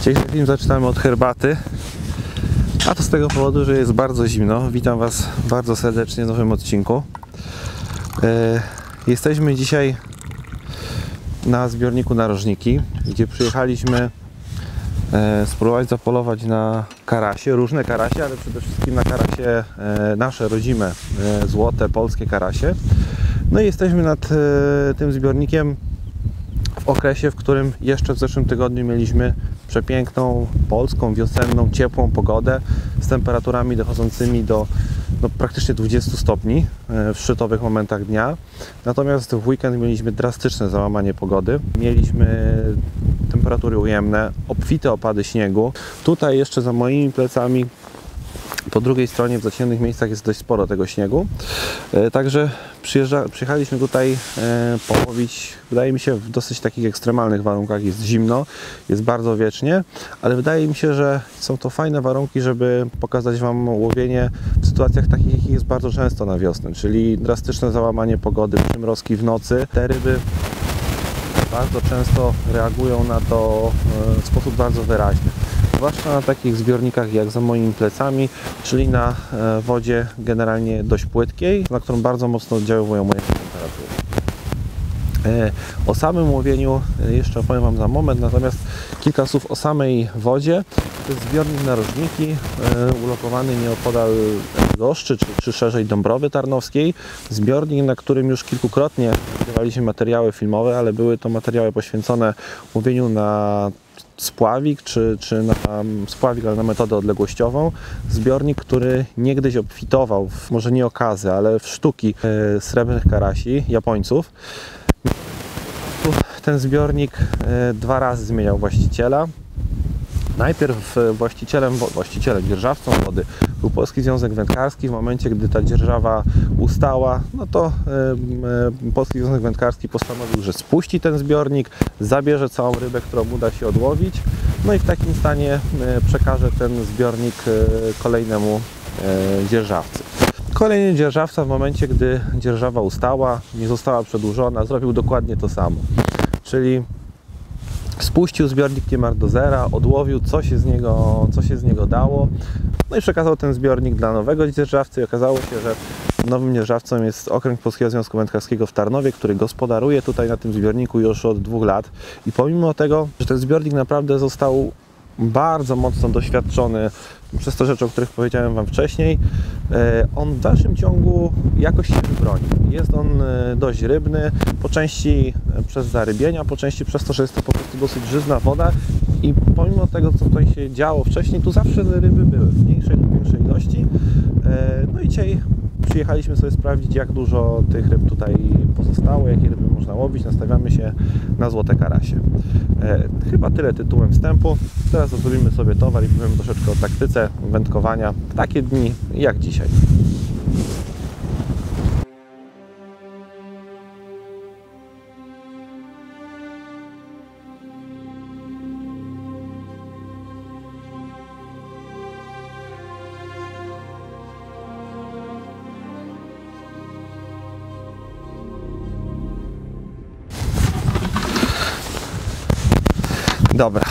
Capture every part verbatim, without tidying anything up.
Dzisiejszy film zaczynamy od herbaty, a to z tego powodu, że jest bardzo zimno. Witam Was bardzo serdecznie w nowym odcinku. E, jesteśmy dzisiaj na zbiorniku Narożniki, gdzie przyjechaliśmy e, spróbować zapolować na karasie, różne karasie, ale przede wszystkim na karasie e, nasze rodzime, e, złote, polskie karasie. No i jesteśmy nad e, tym zbiornikiem w okresie, w którym jeszcze w zeszłym tygodniu mieliśmy przepiękną, polską, wiosenną, ciepłą pogodę z temperaturami dochodzącymi do no, praktycznie dwudziestu stopni w szczytowych momentach dnia. Natomiast w weekend mieliśmy drastyczne załamanie pogody. Mieliśmy temperatury ujemne, obfite opady śniegu. Tutaj jeszcze za moimi plecami po drugiej stronie w zacienionych miejscach jest dość sporo tego śniegu. E, także przyjechaliśmy tutaj e, połowić, wydaje mi się, w dosyć takich ekstremalnych warunkach. Jest zimno, jest bardzo wiecznie, ale wydaje mi się, że są to fajne warunki, żeby pokazać Wam łowienie w sytuacjach takich, jakich jest bardzo często na wiosnę, czyli drastyczne załamanie pogody, przymrozki w nocy. Te ryby bardzo często reagują na to w sposób bardzo wyraźny. Zwłaszcza na takich zbiornikach jak za moimi plecami, czyli na wodzie generalnie dość płytkiej, na którą bardzo mocno oddziałują moje temperatury. O samym łowieniu jeszcze opowiem Wam za moment, natomiast kilka słów o samej wodzie. To jest zbiornik Narożniki, ulokowany nieopodal Goszczy, czy, czy szerzej Dąbrowy Tarnowskiej. Zbiornik, na którym już kilkukrotnie nagrywaliśmy materiały filmowe, ale były to materiały poświęcone łowieniu na spławik, czy, czy na spławik, ale na metodę odległościową. Zbiornik, który niegdyś obfitował, w, może nie okazy, ale w sztuki e, srebrnych karasi, Japońców. Ten zbiornik e, dwa razy zmieniał właściciela. Najpierw właścicielem, właścicielem, dzierżawcą wody był Polski Związek Wędkarski. W momencie, gdy ta dzierżawa ustała, no to e, e, Polski Związek Wędkarski postanowił, że spuści ten zbiornik, zabierze całą rybę, którą uda się odłowić, no i w takim stanie e, przekaże ten zbiornik e, kolejnemu e, dzierżawcy. Kolejny dzierżawca w momencie, gdy dzierżawa ustała, nie została przedłużona, zrobił dokładnie to samo, czyli spuścił zbiornik niemal do zera, odłowił co się z niego, co się z niego dało, no i przekazał ten zbiornik dla nowego dzierżawcy i okazało się, że nowym dzierżawcą jest Okręg Polskiego Związku Wędkarskiego w Tarnowie, który gospodaruje tutaj na tym zbiorniku już od dwóch lat i pomimo tego, że ten zbiornik naprawdę został bardzo mocno doświadczony przez te rzeczy, o których powiedziałem Wam wcześniej, on w dalszym ciągu jakoś się wybroni. Jest on dość rybny, po części przez zarybienia, po części przez to, że jest to po prostu dosyć żyzna woda i pomimo tego, co tutaj się działo wcześniej, tu zawsze ryby były w mniejszej lub większej ilości. No i dzisiaj przyjechaliśmy sobie sprawdzić, jak dużo tych ryb tutaj pozostało, jakie ryby można łowić. Nastawiamy się na złote karasie. E, chyba tyle tytułem wstępu. Teraz zrobimy sobie towar i powiem troszeczkę o taktyce wędkowania w takie dni jak dzisiaj. Dobra.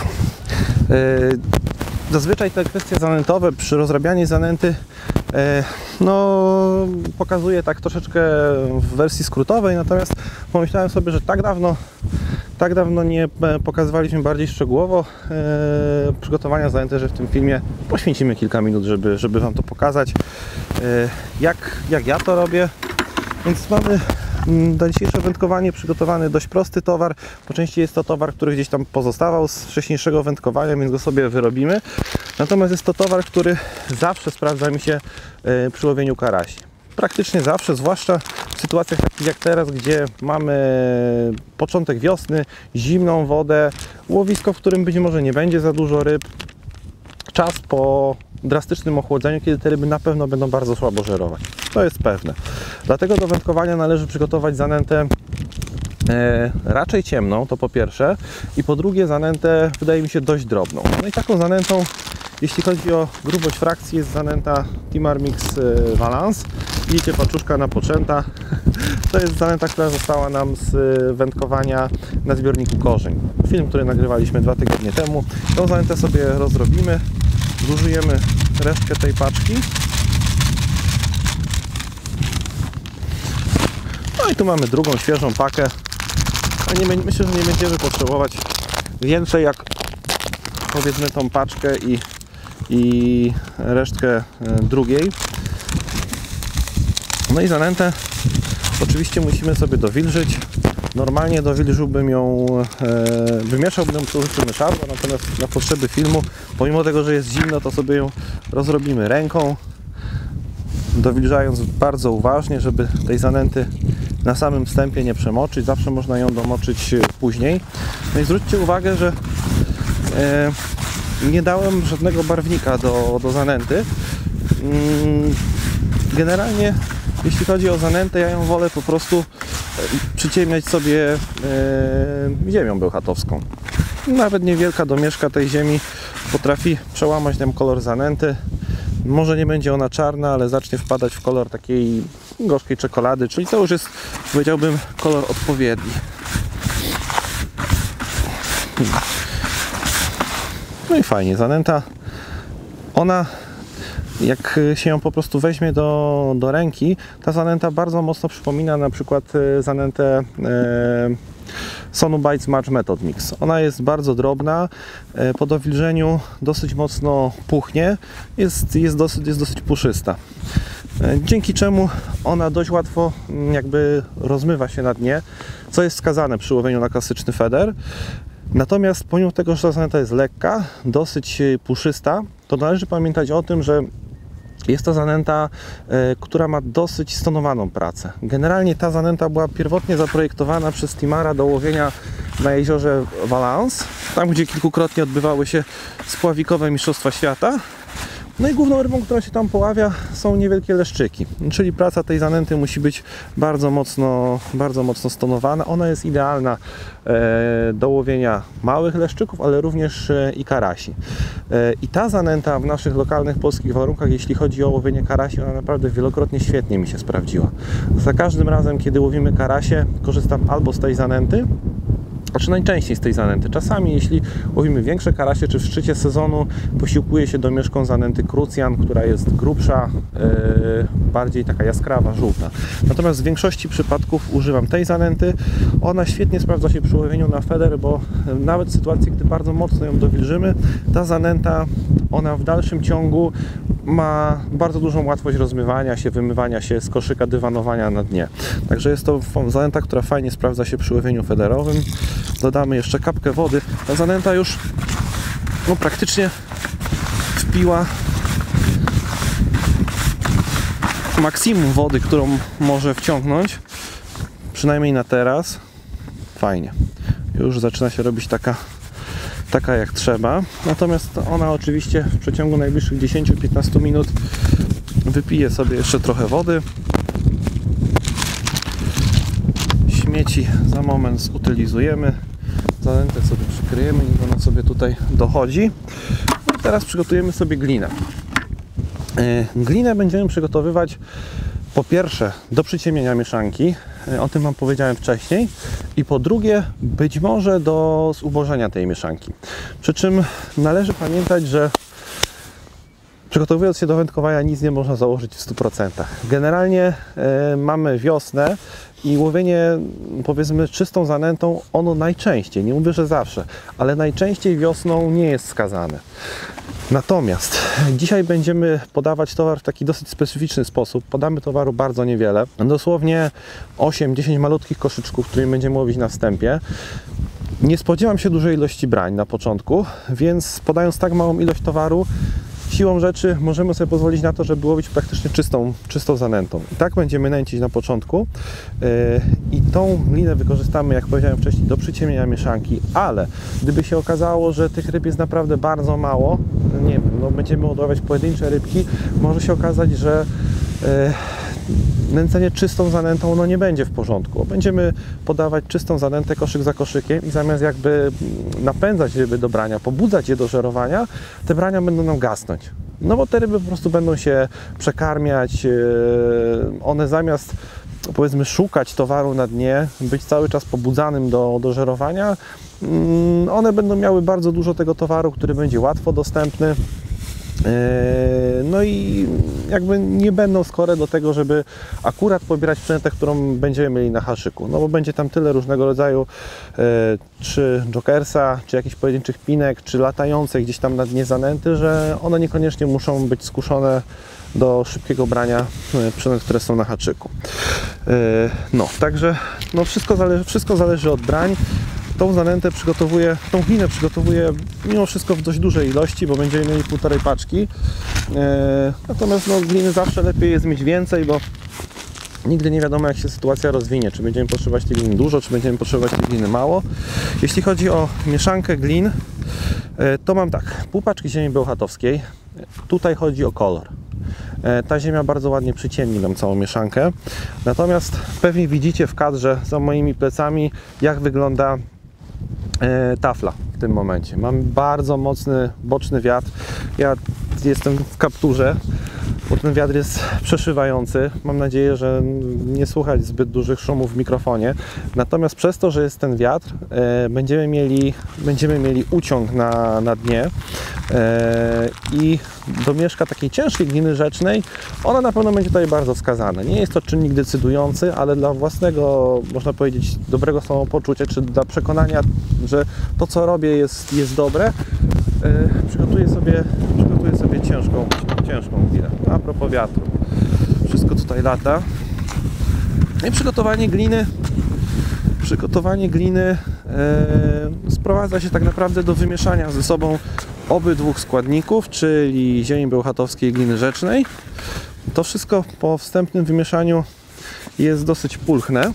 Zazwyczaj te kwestie zanętowe przy rozrabianiu zanęty no, pokazuję tak troszeczkę w wersji skrótowej, natomiast pomyślałem sobie, że tak dawno tak dawno nie pokazywaliśmy bardziej szczegółowo przygotowania zanęty, że w tym filmie poświęcimy kilka minut, żeby, żeby Wam to pokazać, jak, jak ja to robię. Więc mamy na dzisiejsze wędkowanie przygotowany dość prosty towar. Po części jest to towar, który gdzieś tam pozostawał z wcześniejszego wędkowania, więc go sobie wyrobimy. Natomiast jest to towar, który zawsze sprawdza mi się przy łowieniu karasi. Praktycznie zawsze, zwłaszcza w sytuacjach takich jak teraz, gdzie mamy początek wiosny, zimną wodę, łowisko, w którym być może nie będzie za dużo ryb. Czas po drastycznym ochłodzeniu, kiedy te ryby na pewno będą bardzo słabo żerować. To jest pewne. Dlatego do wędkowania należy przygotować zanętę e, raczej ciemną, to po pierwsze, i po drugie zanętę, wydaje mi się, dość drobną. No i taką zanętą, jeśli chodzi o grubość frakcji, jest zanęta Timar Mix Valance. Widzicie, paczuszka napoczęta. to jest zanęta, która została nam z wędkowania na zbiorniku Korzeń. Film, który nagrywaliśmy dwa tygodnie temu. Tą zanętę sobie rozrobimy, zużyjemy resztkę tej paczki. No i tu mamy drugą, świeżą pakę. A nie, myślę, że nie będziemy potrzebować więcej jak, powiedzmy, tą paczkę i, i resztkę drugiej. No i zanętę oczywiście musimy sobie dowilżyć. Normalnie dowilżyłbym ją, e, wymieszałbym ją przy użyciu myszadła, natomiast na potrzeby filmu, pomimo tego, że jest zimno, to sobie ją rozrobimy ręką, dowilżając bardzo uważnie, żeby tej zanęty na samym wstępie nie przemoczyć. Zawsze można ją domoczyć później. No i zwróćcie uwagę, że e, nie dałem żadnego barwnika do, do zanęty. Generalnie jeśli chodzi o zanętę, ja ją wolę po prostu przyciemniać sobie e, ziemią bełchatowską. Nawet niewielka domieszka tej ziemi potrafi przełamać nam kolor zanęty. Może nie będzie ona czarna, ale zacznie wpadać w kolor takiej gorzkiej czekolady, czyli to już jest, powiedziałbym, kolor odpowiedni. No i fajnie, zanęta, ona, jak się ją po prostu weźmie do, do ręki, ta zanęta bardzo mocno przypomina na przykład zanętę e, Sonubites Match Method Mix. Ona jest bardzo drobna, e, po dowilżeniu dosyć mocno puchnie, jest, jest, dosyć, jest dosyć puszysta. E, dzięki czemu ona dość łatwo jakby rozmywa się na dnie, co jest wskazane przy łowieniu na klasyczny feder. Natomiast pomimo tego, że ta zanęta jest lekka, dosyć puszysta, to należy pamiętać o tym, że jest to zanęta, e, która ma dosyć stonowaną pracę. Generalnie ta zanęta była pierwotnie zaprojektowana przez Timara do łowienia na jeziorze Valence, tam gdzie kilkukrotnie odbywały się spławikowe mistrzostwa świata. No i główną rybą, która się tam poławia, są niewielkie leszczyki. Czyli praca tej zanęty musi być bardzo mocno, bardzo mocno stonowana. Ona jest idealna e, do łowienia małych leszczyków, ale również e, i karasi. E, I ta zanęta w naszych lokalnych polskich warunkach, jeśli chodzi o łowienie karasi, ona naprawdę wielokrotnie świetnie mi się sprawdziła. Za każdym razem, kiedy łowimy karasie, korzystam albo z tej zanęty, znaczy najczęściej z tej zanęty. Czasami, jeśli łowimy większe karasie, czy w szczycie sezonu, posiłkuję się domieszką zanęty Crucian, która jest grubsza, yy, bardziej taka jaskrawa, żółta. Natomiast w większości przypadków używam tej zanęty. Ona świetnie sprawdza się przy łowieniu na feder, bo nawet w sytuacji, gdy bardzo mocno ją dowilżymy, ta zanęta, ona w dalszym ciągu ma bardzo dużą łatwość rozmywania się, wymywania się z koszyka, dywanowania na dnie. Także jest to zanęta, która fajnie sprawdza się przy łowieniu federowym. Dodamy jeszcze kapkę wody. Ta zanęta już no, praktycznie wpiła maksimum wody, którą może wciągnąć. Przynajmniej na teraz. Fajnie. Już zaczyna się robić taka taka jak trzeba. Natomiast ona oczywiście w przeciągu najbliższych dziesięciu do piętnastu minut wypije sobie jeszcze trochę wody. Śmieci za moment zutylizujemy. Zanętę sobie przykryjemy, niech ona sobie tutaj dochodzi. No i teraz przygotujemy sobie glinę. Glinę będziemy przygotowywać po pierwsze do przyciemnienia mieszanki, o tym Wam powiedziałem wcześniej, i po drugie być może do zubożenia tej mieszanki. Przy czym należy pamiętać, że przygotowując się do wędkowania nic nie można założyć w stu procentach. Generalnie y, mamy wiosnę i łowienie, powiedzmy, czystą zanętą, ono najczęściej, nie mówię, że zawsze, ale najczęściej wiosną nie jest skazane. Natomiast dzisiaj będziemy podawać towar w taki dosyć specyficzny sposób. Podamy towaru bardzo niewiele, dosłownie osiem dziesięć malutkich koszyczków, którymi będziemy łowić na wstępie. Nie spodziewam się dużej ilości brań na początku, więc podając tak małą ilość towaru, siłą rzeczy możemy sobie pozwolić na to, żeby łowić praktycznie czystą, czystą zanętą. I tak będziemy nęcić na początku yy, i tą linę wykorzystamy, jak powiedziałem wcześniej, do przyciemnienia mieszanki, ale gdyby się okazało, że tych ryb jest naprawdę bardzo mało, nie wiem, no będziemy łowić pojedyncze rybki, może się okazać, że yy, nęcenie czystą zanętą no nie będzie w porządku. Będziemy podawać czystą zanętę koszyk za koszykiem i zamiast jakby napędzać ryby do brania, pobudzać je do żerowania, te brania będą nam gasnąć. No bo te ryby po prostu będą się przekarmiać, one zamiast powiedzmy szukać towaru na dnie, być cały czas pobudzanym do, do żerowania, one będą miały bardzo dużo tego towaru, który będzie łatwo dostępny. No i jakby nie będą skore do tego, żeby akurat pobierać przynętę, którą będziemy mieli na haszyku. No bo będzie tam tyle różnego rodzaju czy jokersa, czy jakichś pojedynczych pinek, czy latające gdzieś tam na dnie zanęty, że one niekoniecznie muszą być skuszone do szybkiego brania przynęt, które są na haczyku. No, także no wszystko zależy, wszystko zależy od brań. Tą zanętę przygotowuję, tą glinę przygotowuję mimo wszystko w dość dużej ilości, bo będziemy mieli półtorej paczki. E, natomiast no, gliny zawsze lepiej jest mieć więcej, bo nigdy nie wiadomo, jak się sytuacja rozwinie. Czy będziemy potrzebować tej gliny dużo, czy będziemy potrzebować tej gliny mało. Jeśli chodzi o mieszankę glin, e, to mam tak, pół paczki ziemi bełchatowskiej. Tutaj chodzi o kolor. E, ta ziemia bardzo ładnie przyciemni nam całą mieszankę. Natomiast pewnie widzicie w kadrze za moimi plecami, jak wygląda tafla w tym momencie. Mam bardzo mocny boczny wiatr. Ja jestem w kapturze, bo ten wiatr jest przeszywający. Mam nadzieję, że nie słychać zbyt dużych szumów w mikrofonie. Natomiast przez to, że jest ten wiatr, e, będziemy mieli, będziemy mieli uciąg na, na dnie e, i domieszka takiej ciężkiej gliny rzecznej, ona na pewno będzie tutaj bardzo wskazana. Nie jest to czynnik decydujący, ale dla własnego, można powiedzieć, dobrego samopoczucia, czy dla przekonania, że to, co robię, jest, jest dobre, e, przygotuję sobie, przygotuję sobie ciężką, ciężką glinę. A propos wiatru, wszystko tutaj lata. I przygotowanie gliny, przygotowanie gliny e, sprowadza się tak naprawdę do wymieszania ze sobą obydwu składników, czyli ziemi bełchatowskiej i gliny rzecznej. To wszystko po wstępnym wymieszaniu jest dosyć pulchne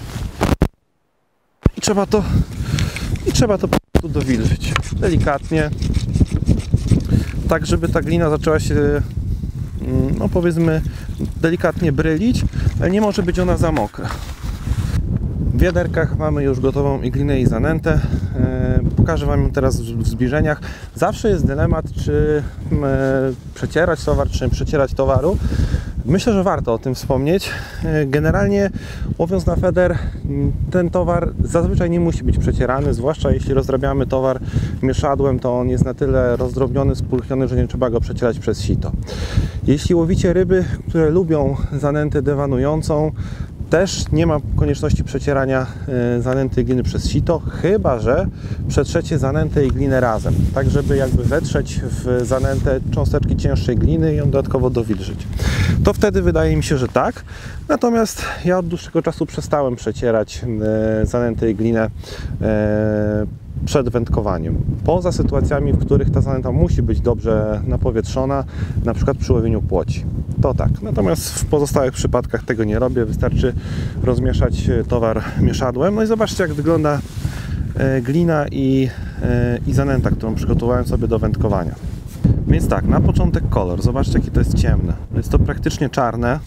i trzeba to, i trzeba to po prostu dowilżyć delikatnie, tak żeby ta glina zaczęła się, no powiedzmy, delikatnie brylić, ale nie może być ona za mokra. W wiaderkach mamy już gotową i glinę, i zanętę. Pokażę Wam ją teraz w zbliżeniach. Zawsze jest dylemat, czy przecierać towar, czy nie przecierać towaru. Myślę, że warto o tym wspomnieć. Generalnie łowiąc na feder, ten towar zazwyczaj nie musi być przecierany, zwłaszcza jeśli rozrabiamy towar mieszadłem, to on jest na tyle rozdrobniony, spulchniony, że nie trzeba go przecierać przez sito. Jeśli łowicie ryby, które lubią zanętę dewanującą, też nie ma konieczności przecierania zanęty i gliny przez sito, chyba że przetrzecie zanętę i glinę razem, tak żeby jakby wetrzeć w zanętę cząsteczki cięższej gliny i ją dodatkowo dowilżyć. To wtedy wydaje mi się, że tak. Natomiast ja od dłuższego czasu przestałem przecierać zanętę i glinę przed wędkowaniem. Poza sytuacjami, w których ta zanęta musi być dobrze napowietrzona, na przykład przy łowieniu płoci. To tak. Natomiast w pozostałych przypadkach tego nie robię. Wystarczy rozmieszać towar mieszadłem. No i zobaczcie, jak wygląda glina i, i zanęta, którą przygotowałem sobie do wędkowania. Więc tak, na początek kolor. Zobaczcie, jakie to jest ciemne. Jest to praktycznie czarne.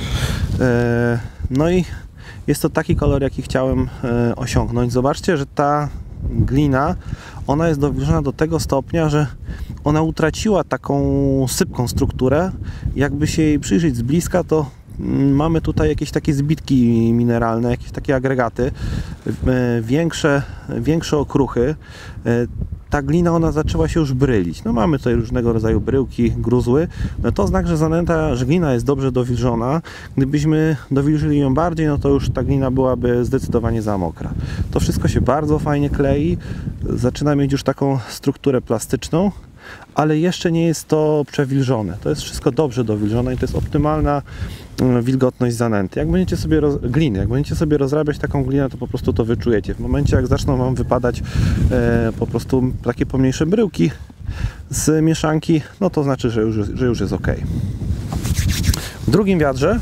No i jest to taki kolor, jaki chciałem osiągnąć. Zobaczcie, że ta glina, ona jest dowilżona do tego stopnia, że ona utraciła taką sypką strukturę. Jakby się jej przyjrzeć z bliska, to mamy tutaj jakieś takie zbitki mineralne, jakieś takie agregaty, większe, większe okruchy. Ta glina, ona zaczęła się już brylić. No mamy tutaj różnego rodzaju bryłki, gruzły. No to znak, że zanęta, że glina jest dobrze dowilżona. Gdybyśmy dowilżyli ją bardziej, no to już ta glina byłaby zdecydowanie za mokra. To wszystko się bardzo fajnie klei. Zaczyna mieć już taką strukturę plastyczną, ale jeszcze nie jest to przewilżone. To jest wszystko dobrze dowilżone i to jest optymalna wilgotność zanęty. Jak będziecie sobie roz... gliny, jak będziecie sobie rozrabiać taką glinę, to po prostu to wyczujecie. W momencie, jak zaczną Wam wypadać e, po prostu takie pomniejsze bryłki z mieszanki, no to znaczy, że już, że już jest ok. W drugim wiadrze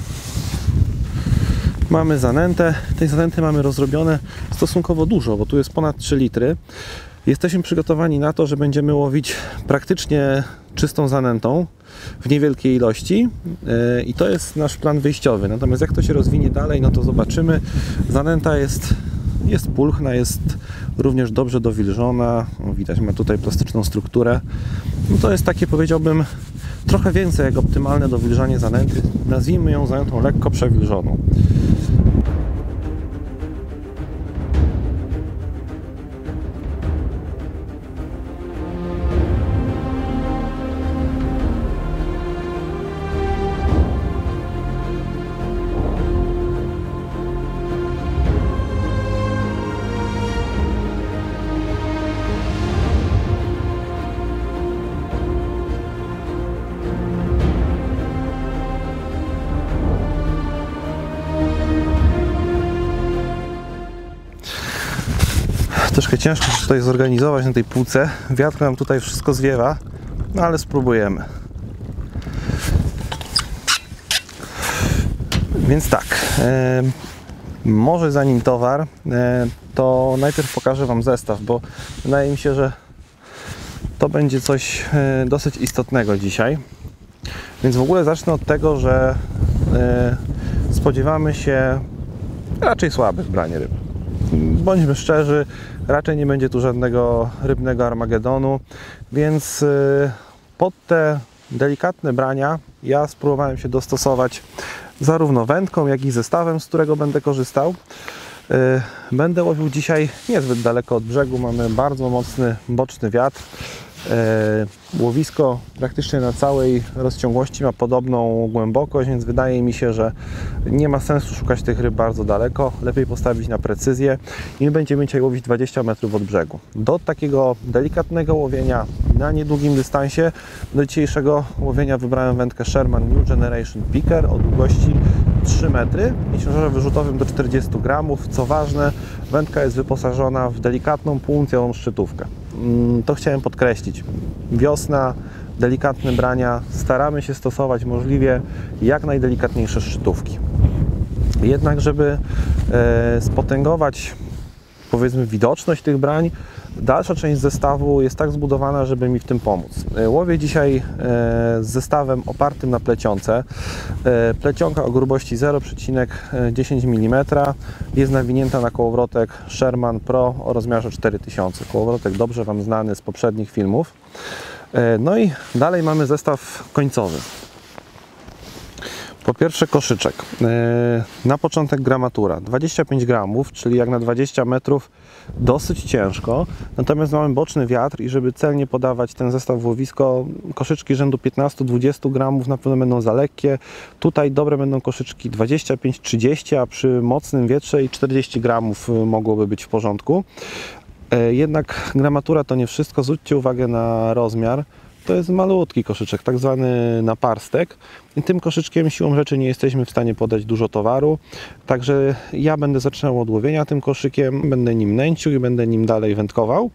mamy zanętę. Tej zanęty mamy rozrobione stosunkowo dużo, bo tu jest ponad trzy litry. Jesteśmy przygotowani na to, że będziemy łowić praktycznie czystą zanętą w niewielkiej ilości i to jest nasz plan wyjściowy. Natomiast jak to się rozwinie dalej, no to zobaczymy. Zanęta jest, jest pulchna, jest również dobrze dowilżona. O, widać, ma tutaj plastyczną strukturę. No to jest takie, powiedziałbym, trochę więcej jak optymalne dowilżanie zanęty. Nazwijmy ją zanętą lekko przewilżoną. Troszkę ciężko się tutaj zorganizować na tej półce. Wiatr nam tutaj wszystko zwiewa, no ale spróbujemy. Więc tak, e, może zanim towar, e, to najpierw pokażę Wam zestaw, bo wydaje mi się, że to będzie coś e, dosyć istotnego dzisiaj. Więc w ogóle zacznę od tego, że e, spodziewamy się raczej słabych brań ryb. Bądźmy szczerzy, raczej nie będzie tu żadnego rybnego Armagedonu, więc e, pod te delikatne brania ja spróbowałem się dostosować zarówno wędką, jak i zestawem, z którego będę korzystał. Będę łowił dzisiaj niezbyt daleko od brzegu, mamy bardzo mocny boczny wiatr. Łowisko praktycznie na całej rozciągłości ma podobną głębokość, więc wydaje mi się, że nie ma sensu szukać tych ryb bardzo daleko. Lepiej postawić na precyzję i my będziemy dzisiaj łowić dwadzieścia metrów od brzegu. Do takiego delikatnego łowienia na niedługim dystansie, do dzisiejszego łowienia wybrałem wędkę Sherman New Generation Picker o długości trzy metry i ciężarze wyrzutowym do czterdziestu gramów. Co ważne, wędka jest wyposażona w delikatną półuncjową szczytówkę. To chciałem podkreślić. Wiosna, delikatne brania, staramy się stosować możliwie jak najdelikatniejsze szczytówki. Jednak, żeby e, spotęgować, powiedzmy, widoczność tych brań, dalsza część zestawu jest tak zbudowana, żeby mi w tym pomóc. Łowię dzisiaj z zestawem opartym na plecionce. Plecionka o grubości zero przecinek dziesięć milimetrów jest nawinięta na kołowrotek Sherman Pro o rozmiarze cztery tysiące. Kołowrotek dobrze Wam znany z poprzednich filmów. No i dalej mamy zestaw końcowy. Po pierwsze koszyczek. Na początek gramatura dwadzieścia pięć gramów, czyli jak na dwadzieścia metrów dosyć ciężko. Natomiast mamy boczny wiatr i żeby celnie podawać ten zestaw w łowisko, koszyczki rzędu piętnaście do dwudziestu gramów na pewno będą za lekkie. Tutaj dobre będą koszyczki dwadzieścia pięć do trzydziestu, a przy mocnym wietrze i czterdzieści gramów mogłoby być w porządku. Jednak gramatura to nie wszystko. Zwróćcie uwagę na rozmiar. To jest malutki koszyczek, tak zwany naparstek. I tym koszyczkiem siłą rzeczy nie jesteśmy w stanie podać dużo towaru. Także ja będę zaczynał od łowienia tym koszykiem, będę nim nęcił i będę nim dalej wędkował.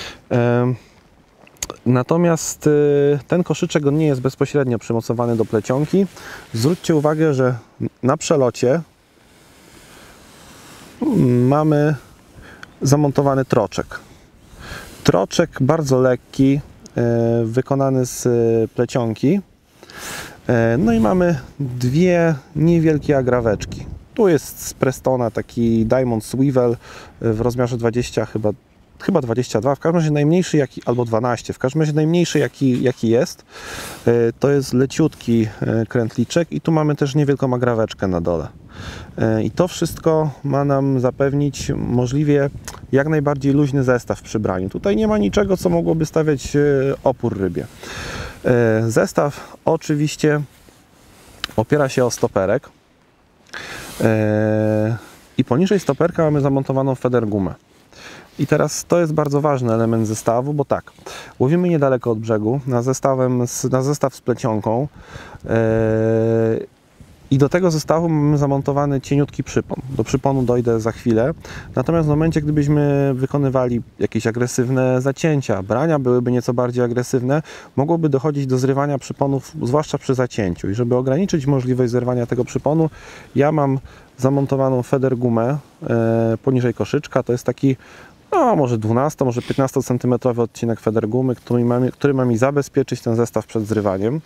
Natomiast ten koszyczek on nie jest bezpośrednio przymocowany do plecionki. Zwróćcie uwagę, że na przelocie mamy zamontowany troczek. Troczek bardzo lekki, wykonany z plecionki. No i mamy dwie niewielkie agraweczki. Tu jest z Prestona taki Diamond Swivel w rozmiarze dwadzieścia, chyba, chyba dwadzieścia dwa, w każdym razie najmniejszy jaki, albo dwanaście, w każdym razie najmniejszy jaki, jaki jest. To jest leciutki krętliczek i tu mamy też niewielką agraweczkę na dole. I to wszystko ma nam zapewnić możliwie jak najbardziej luźny zestaw przy braniu. Tutaj nie ma niczego, co mogłoby stawiać opór rybie. Zestaw oczywiście opiera się o stoperek i poniżej stoperka mamy zamontowaną federgumę. I teraz to jest bardzo ważny element zestawu, bo tak, łowimy niedaleko od brzegu na, zestawem z, na zestaw z plecionką yy, i do tego zestawu mamy zamontowany cieniutki przypon. Do przyponu dojdę za chwilę. Natomiast w momencie, gdybyśmy wykonywali jakieś agresywne zacięcia, brania byłyby nieco bardziej agresywne, mogłoby dochodzić do zrywania przyponów, zwłaszcza przy zacięciu. I żeby ograniczyć możliwość zerwania tego przyponu, ja mam zamontowaną federgumę e, poniżej koszyczka. To jest taki, no może dwunasto, może piętnastocentymetrowy odcinek federgumy, który ma, który ma mi zabezpieczyć ten zestaw przed zrywaniem.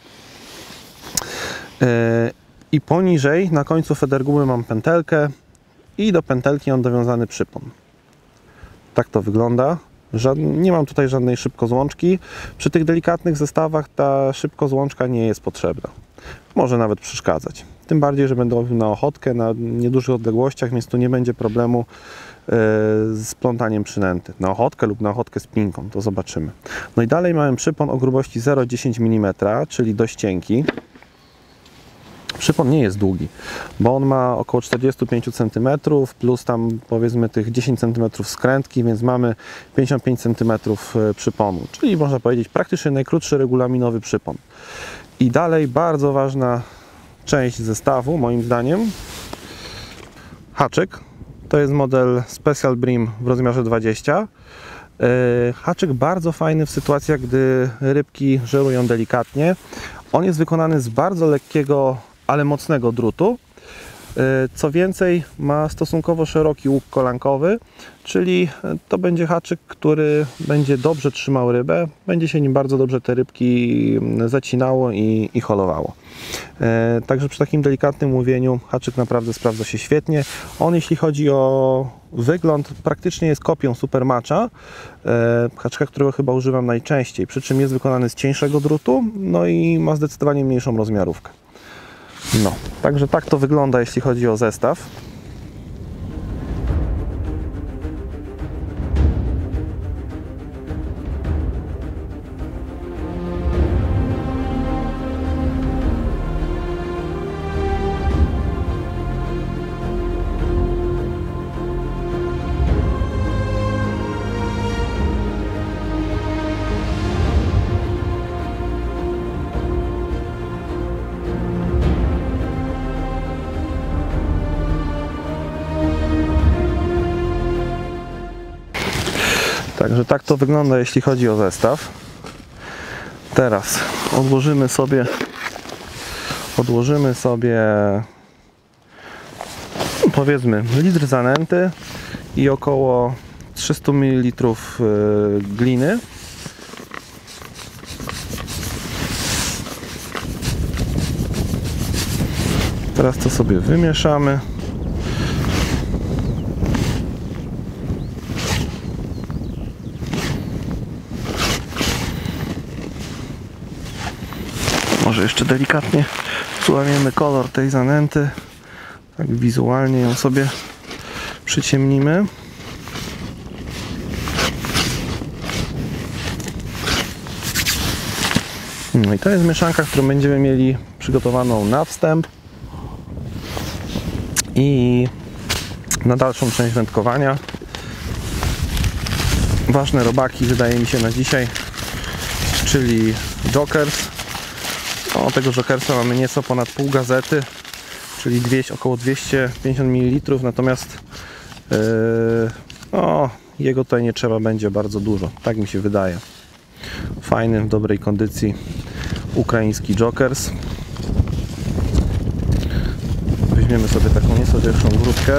E, I poniżej, na końcu federgumy mam pętelkę i do pętelki mam dowiązany przypon. Tak to wygląda. Żad... Nie mam tutaj żadnej szybkozłączki. Przy tych delikatnych zestawach ta szybkozłączka nie jest potrzebna. Może nawet przeszkadzać. Tym bardziej, że będę łowił na ochotkę, na niedużych odległościach, więc tu nie będzie problemu yy, z plątaniem przynęty. Na ochotkę lub na ochotkę z pinką, to zobaczymy. No i dalej mamy przypon o grubości zero przecinek dziesięć milimetrów, czyli dość cienki. Przypon nie jest długi, bo on ma około czterdzieści pięć centymetrów plus tam powiedzmy tych dziesięć centymetrów skrętki, więc mamy pięćdziesiąt pięć centymetrów przyponu, czyli można powiedzieć praktycznie najkrótszy regulaminowy przypon. I dalej bardzo ważna część zestawu moim zdaniem, haczyk, To jest model Special Bream w rozmiarze dwadzieścia. Haczyk bardzo fajny w sytuacjach, gdy rybki żerują delikatnie. On jest wykonany z bardzo lekkiego, ale mocnego drutu. Co więcej, ma stosunkowo szeroki łuk kolankowy, czyli to będzie haczyk, który będzie dobrze trzymał rybę, będzie się nim bardzo dobrze te rybki zacinało i, i holowało. Także przy takim delikatnym łowieniu haczyk naprawdę sprawdza się świetnie. On, jeśli chodzi o wygląd, praktycznie jest kopią Supermatcha, haczyka, którego chyba używam najczęściej, przy czym jest wykonany z cieńszego drutu, no i ma zdecydowanie mniejszą rozmiarówkę. No, także tak to wygląda, jeśli chodzi o zestaw. Także tak to wygląda, jeśli chodzi o zestaw. Teraz odłożymy sobie odłożymy sobie powiedzmy litr zanęty i około trzysta mililitrów gliny. Teraz to sobie wymieszamy. Może jeszcze delikatnie złamiemy kolor tej zanęty, tak wizualnie ją sobie przyciemnimy. No i to jest mieszanka, którą będziemy mieli przygotowaną na wstęp i na dalszą część wędkowania. Ważne robaki, wydaje mi się, na dzisiaj, czyli Jokers. O, tego Jokersa mamy nieco ponad pół gazety, czyli dwieście, około dwieście pięćdziesiąt mililitrów, natomiast yy, no, jego tutaj nie trzeba będzie bardzo dużo, tak mi się wydaje. Fajny, w dobrej kondycji ukraiński Jokers. Weźmiemy sobie taką nieco większą grudkę.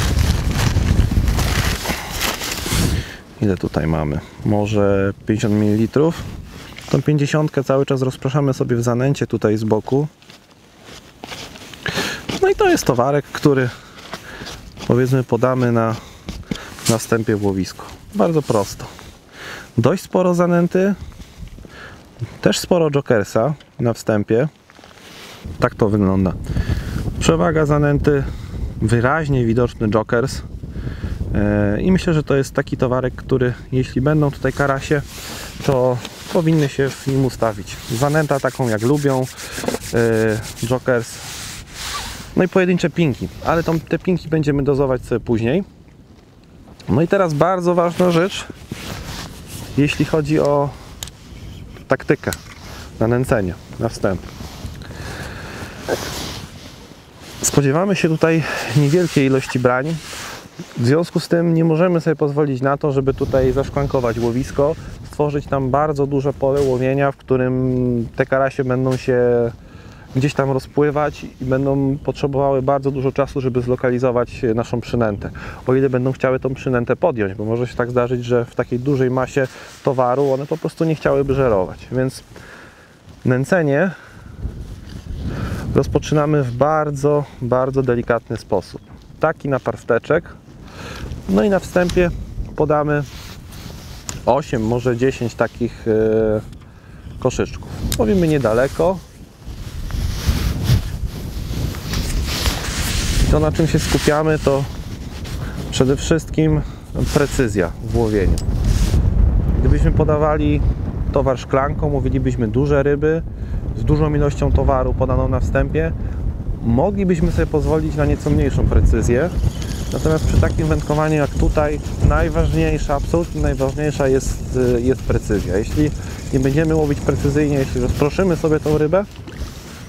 Ile tutaj mamy? Może pięćdziesiąt mililitrów. Tą pięćdziesiątkę cały czas rozpraszamy sobie w zanęcie tutaj z boku. No i to jest towarek, który powiedzmy podamy na, na wstępie w łowisko. Bardzo prosto. Dość sporo zanęty, też sporo Jokersa na wstępie. Tak to wygląda. Przewaga zanęty, wyraźnie widoczny Jokers. I myślę, że to jest taki towarek, który jeśli będą tutaj karasie, to powinny się w nim ustawić. Zanęta taką jak lubią, Jokers, no i pojedyncze pinki, ale tą, te pinki będziemy dozować sobie później. No i teraz bardzo ważna rzecz, jeśli chodzi o taktykę na nęcenie, na wstęp. Spodziewamy się tutaj niewielkiej ilości brań. W związku z tym nie możemy sobie pozwolić na to, żeby tutaj zaszklankować łowisko, stworzyć tam bardzo duże pole łowienia, w którym te karasie będą się gdzieś tam rozpływać i będą potrzebowały bardzo dużo czasu, żeby zlokalizować naszą przynętę. O ile będą chciały tą przynętę podjąć, bo może się tak zdarzyć, że w takiej dużej masie towaru one po prostu nie chciałyby żerować. Więc nęcenie rozpoczynamy w bardzo, bardzo delikatny sposób. Taki na parwteczek. No i na wstępie podamy osiem, może dziesięć takich yy, koszyczków. Łowimy niedaleko. To, na czym się skupiamy, to przede wszystkim precyzja w łowieniu. Gdybyśmy podawali towar szklanką, mówilibyśmy duże ryby z dużą ilością towaru podaną na wstępie, moglibyśmy sobie pozwolić na nieco mniejszą precyzję. Natomiast przy takim wędkowaniu jak tutaj najważniejsza, absolutnie najważniejsza jest, jest precyzja. Jeśli nie będziemy łowić precyzyjnie, jeśli rozproszymy sobie tą rybę,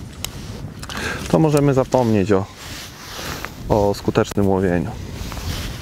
to możemy zapomnieć o, o skutecznym łowieniu.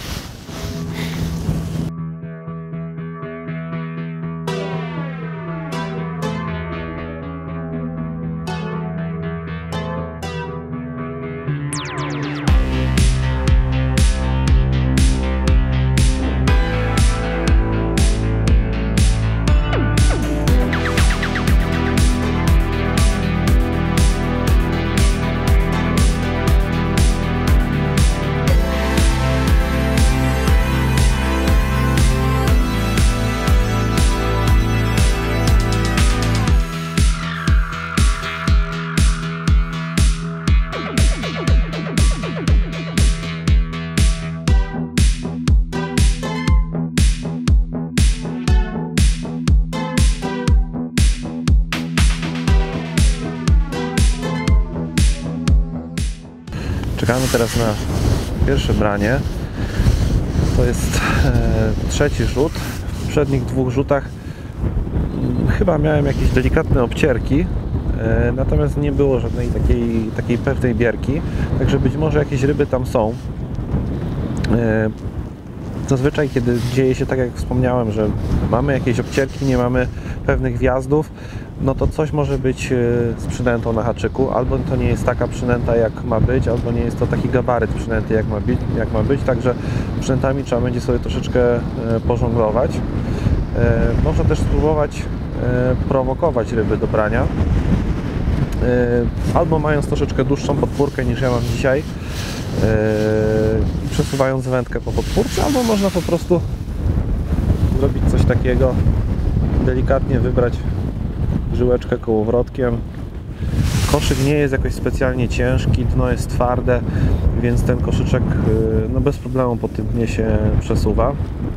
Czekamy teraz na pierwsze branie. To jest e, trzeci rzut. W przednich dwóch rzutach m, chyba miałem jakieś delikatne obcierki, e, natomiast nie było żadnej takiej, takiej pewnej bierki, także być może jakieś ryby tam są. E, zazwyczaj, kiedy dzieje się tak, jak wspomniałem, że mamy jakieś obcierki, nie mamy pewnych wjazdów, no to coś może być z przynętą na haczyku, albo to nie jest taka przynęta, jak ma być, albo nie jest to taki gabaryt przynęty, jak ma być, jak ma być. Także przynętami trzeba będzie sobie troszeczkę pożonglować. Można też spróbować prowokować ryby do brania, albo mając troszeczkę dłuższą podpórkę niż ja mam dzisiaj, przesuwając wędkę po podpórce, albo można po prostu zrobić coś takiego, delikatnie wybrać żyłeczkę kołowrotkiem. Koszyk nie jest jakoś specjalnie ciężki, dno jest twarde, więc ten koszyczek no, bez problemu po tym dnie się przesuwa. O,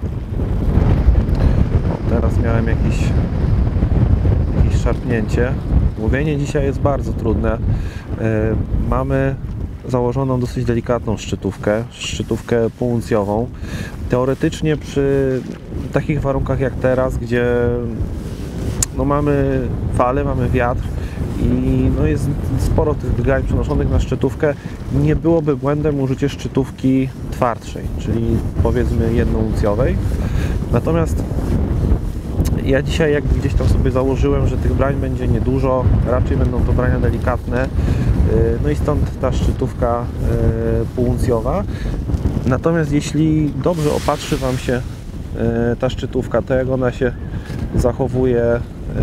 teraz miałem jakieś, jakieś szarpnięcie. Łowienie dzisiaj jest bardzo trudne. Mamy założoną dosyć delikatną szczytówkę, szczytówkę półuncjową. Teoretycznie przy takich warunkach jak teraz, gdzie no mamy fale, mamy wiatr i no jest sporo tych drgań przenoszonych na szczytówkę, nie byłoby błędem użycie szczytówki twardszej, czyli powiedzmy jednouncjowej. Natomiast ja dzisiaj, jak gdzieś tam sobie założyłem, że tych brań będzie niedużo, raczej będą to brania delikatne, no i stąd ta szczytówka półuncjowa. Natomiast jeśli dobrze opatrzy Wam się ta szczytówka, to jak ona się zachowuje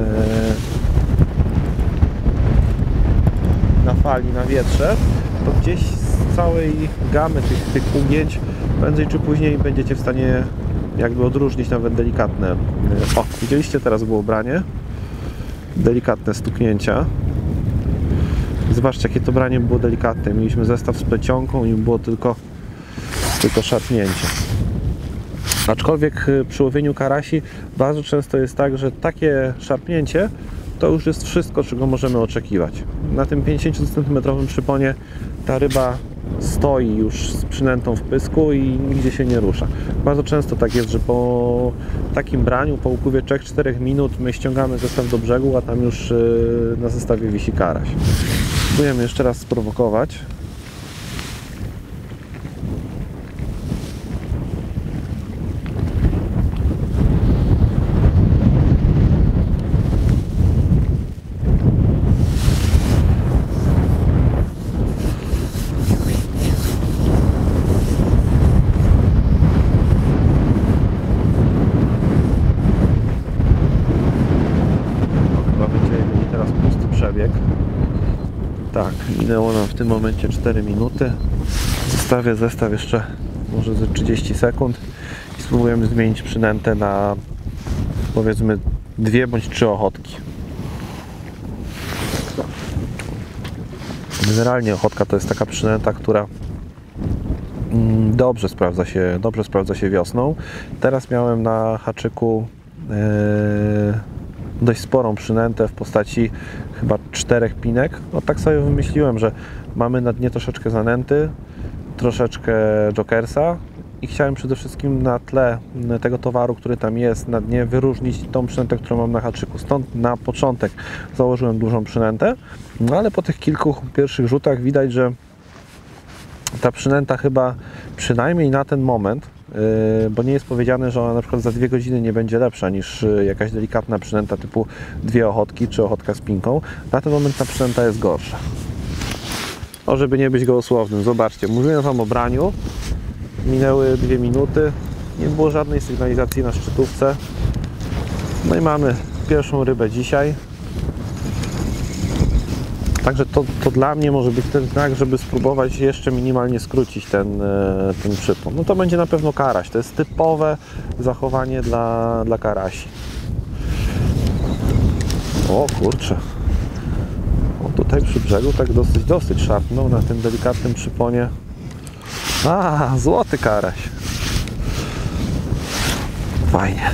na fali, na wietrze, to gdzieś z całej gamy tych, tych ugięć prędzej czy później będziecie w stanie jakby odróżnić nawet delikatne. O, widzieliście, teraz było branie, delikatne stuknięcia. Zobaczcie, jakie to branie było delikatne. Mieliśmy zestaw z plecionką i było tylko, tylko szarpnięcie. Aczkolwiek przy łowieniu karasi bardzo często jest tak, że takie szarpnięcie to już jest wszystko, czego możemy oczekiwać. Na tym pięćdziesięciocentymetrowym przyponie ta ryba stoi już z przynętą w pysku i nigdzie się nie rusza. Bardzo często tak jest, że po takim braniu, po upływie trzech czterech minut my ściągamy zestaw do brzegu, a tam już na zestawie wisi karaś. Spróbujemy jeszcze raz sprowokować. Tak, minęło nam w tym momencie cztery minuty. Zostawię zestaw jeszcze może ze trzydzieści sekund i spróbujemy zmienić przynętę na powiedzmy dwie bądź trzy ochotki. Generalnie ochotka to jest taka przynęta, która dobrze sprawdza się, dobrze sprawdza się wiosną. Teraz miałem na haczyku yy, dość sporą przynętę w postaci chyba czterech pinek. No tak sobie wymyśliłem, że mamy na dnie troszeczkę zanęty, troszeczkę jokersa i chciałem przede wszystkim na tle tego towaru, który tam jest na dnie, wyróżnić tą przynętę, którą mam na haczyku. Stąd na początek założyłem dużą przynętę, no ale po tych kilku pierwszych rzutach widać, że ta przynęta chyba przynajmniej na ten moment, bo nie jest powiedziane, że ona na przykład za dwie godziny nie będzie lepsza niż jakaś delikatna przynęta typu dwie ochotki czy ochotka z pinką. Na ten moment ta przynęta jest gorsza. O, żeby nie być gołosłownym, zobaczcie, mówiłem Wam o braniu, minęły dwie minuty, nie było żadnej sygnalizacji na szczytówce. No i mamy pierwszą rybę dzisiaj. Także to, to dla mnie może być ten znak, żeby spróbować jeszcze minimalnie skrócić ten, ten przypon. No to będzie na pewno karaś. To jest typowe zachowanie dla, dla karasi. O kurczę. O, tutaj przy brzegu tak dosyć, dosyć szarpnął na tym delikatnym przyponie. A, złoty karaś. Fajnie.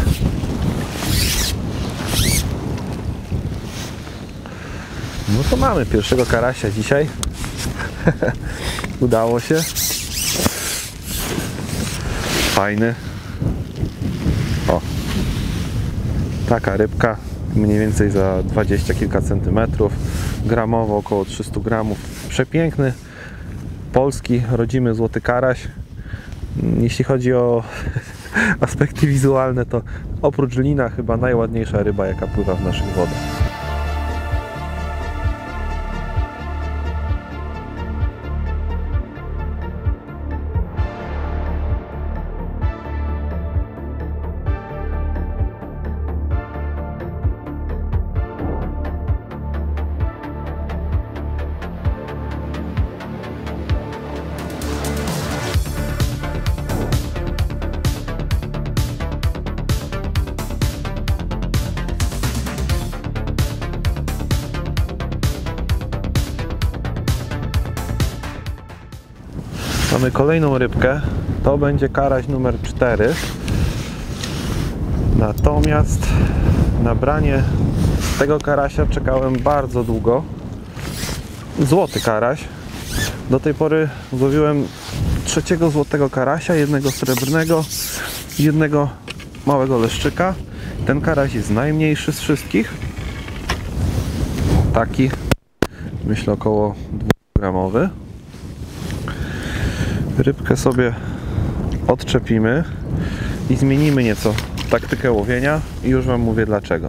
No to mamy pierwszego karasia dzisiaj. Udało się. Fajny. O. Taka rybka. Mniej więcej za dwadzieścia kilka centymetrów. Gramowo około trzysta gramów. Przepiękny. Polski, rodzimy złoty karaś. Jeśli chodzi o aspekty wizualne, to oprócz lina chyba najładniejsza ryba, jaka pływa w naszych wodach. Mamy kolejną rybkę, to będzie karaś numer cztery. Natomiast na branie tego karasia czekałem bardzo długo. Złoty karaś. Do tej pory złowiłem trzeciego złotego karasia, jednego srebrnego i jednego małego leszczyka. Ten karaś jest najmniejszy z wszystkich. Taki, myślę, około dwugramowy. Rybkę sobie odczepimy i zmienimy nieco taktykę łowienia i już Wam mówię dlaczego.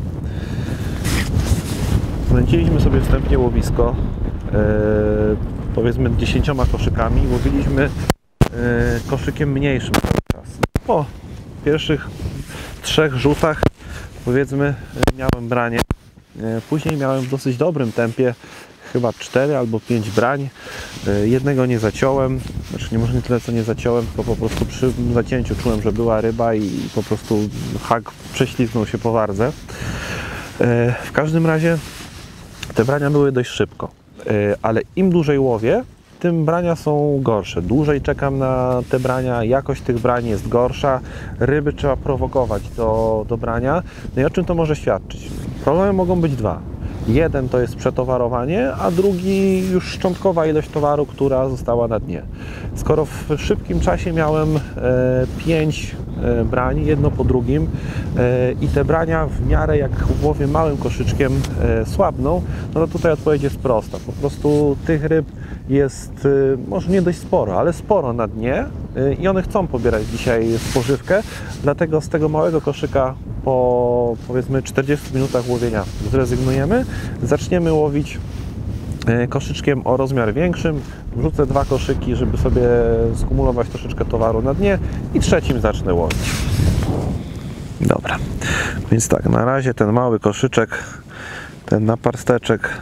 Kręciliśmy sobie wstępnie łowisko, yy, powiedzmy dziesięcioma koszykami. Łowiliśmy yy, koszykiem mniejszym cały czas. Po pierwszych trzech rzutach, powiedzmy, miałem branie. Yy, później miałem w dosyć dobrym tempie chyba cztery albo pięć brań. Jednego nie zaciąłem, znaczy nie może nie tyle co nie zaciąłem, tylko po prostu przy zacięciu czułem, że była ryba i po prostu hak prześlizgnął się po wardze. W każdym razie te brania były dość szybko, ale im dłużej łowię, tym brania są gorsze. Dłużej czekam na te brania, jakość tych brań jest gorsza, ryby trzeba prowokować do, do brania. No i o czym to może świadczyć? Problemy mogą być dwa. Jeden to jest przetowarowanie, a drugi już szczątkowa ilość towaru, która została na dnie. Skoro w szybkim czasie miałem e, pięć e, brań, jedno po drugim e, i te brania w miarę jak łowię małym koszyczkiem e, słabną, no to tutaj odpowiedź jest prosta. Po prostu tych ryb jest e, może nie dość sporo, ale sporo na dnie e, i one chcą pobierać dzisiaj spożywkę, dlatego z tego małego koszyka po powiedzmy czterdziestu minutach łowienia zrezygnujemy. Zaczniemy łowić koszyczkiem o rozmiar większym. Wrzucę dwa koszyki, żeby sobie skumulować troszeczkę towaru na dnie i trzecim zacznę łowić. Dobra, więc tak, na razie ten mały koszyczek, ten naparsteczek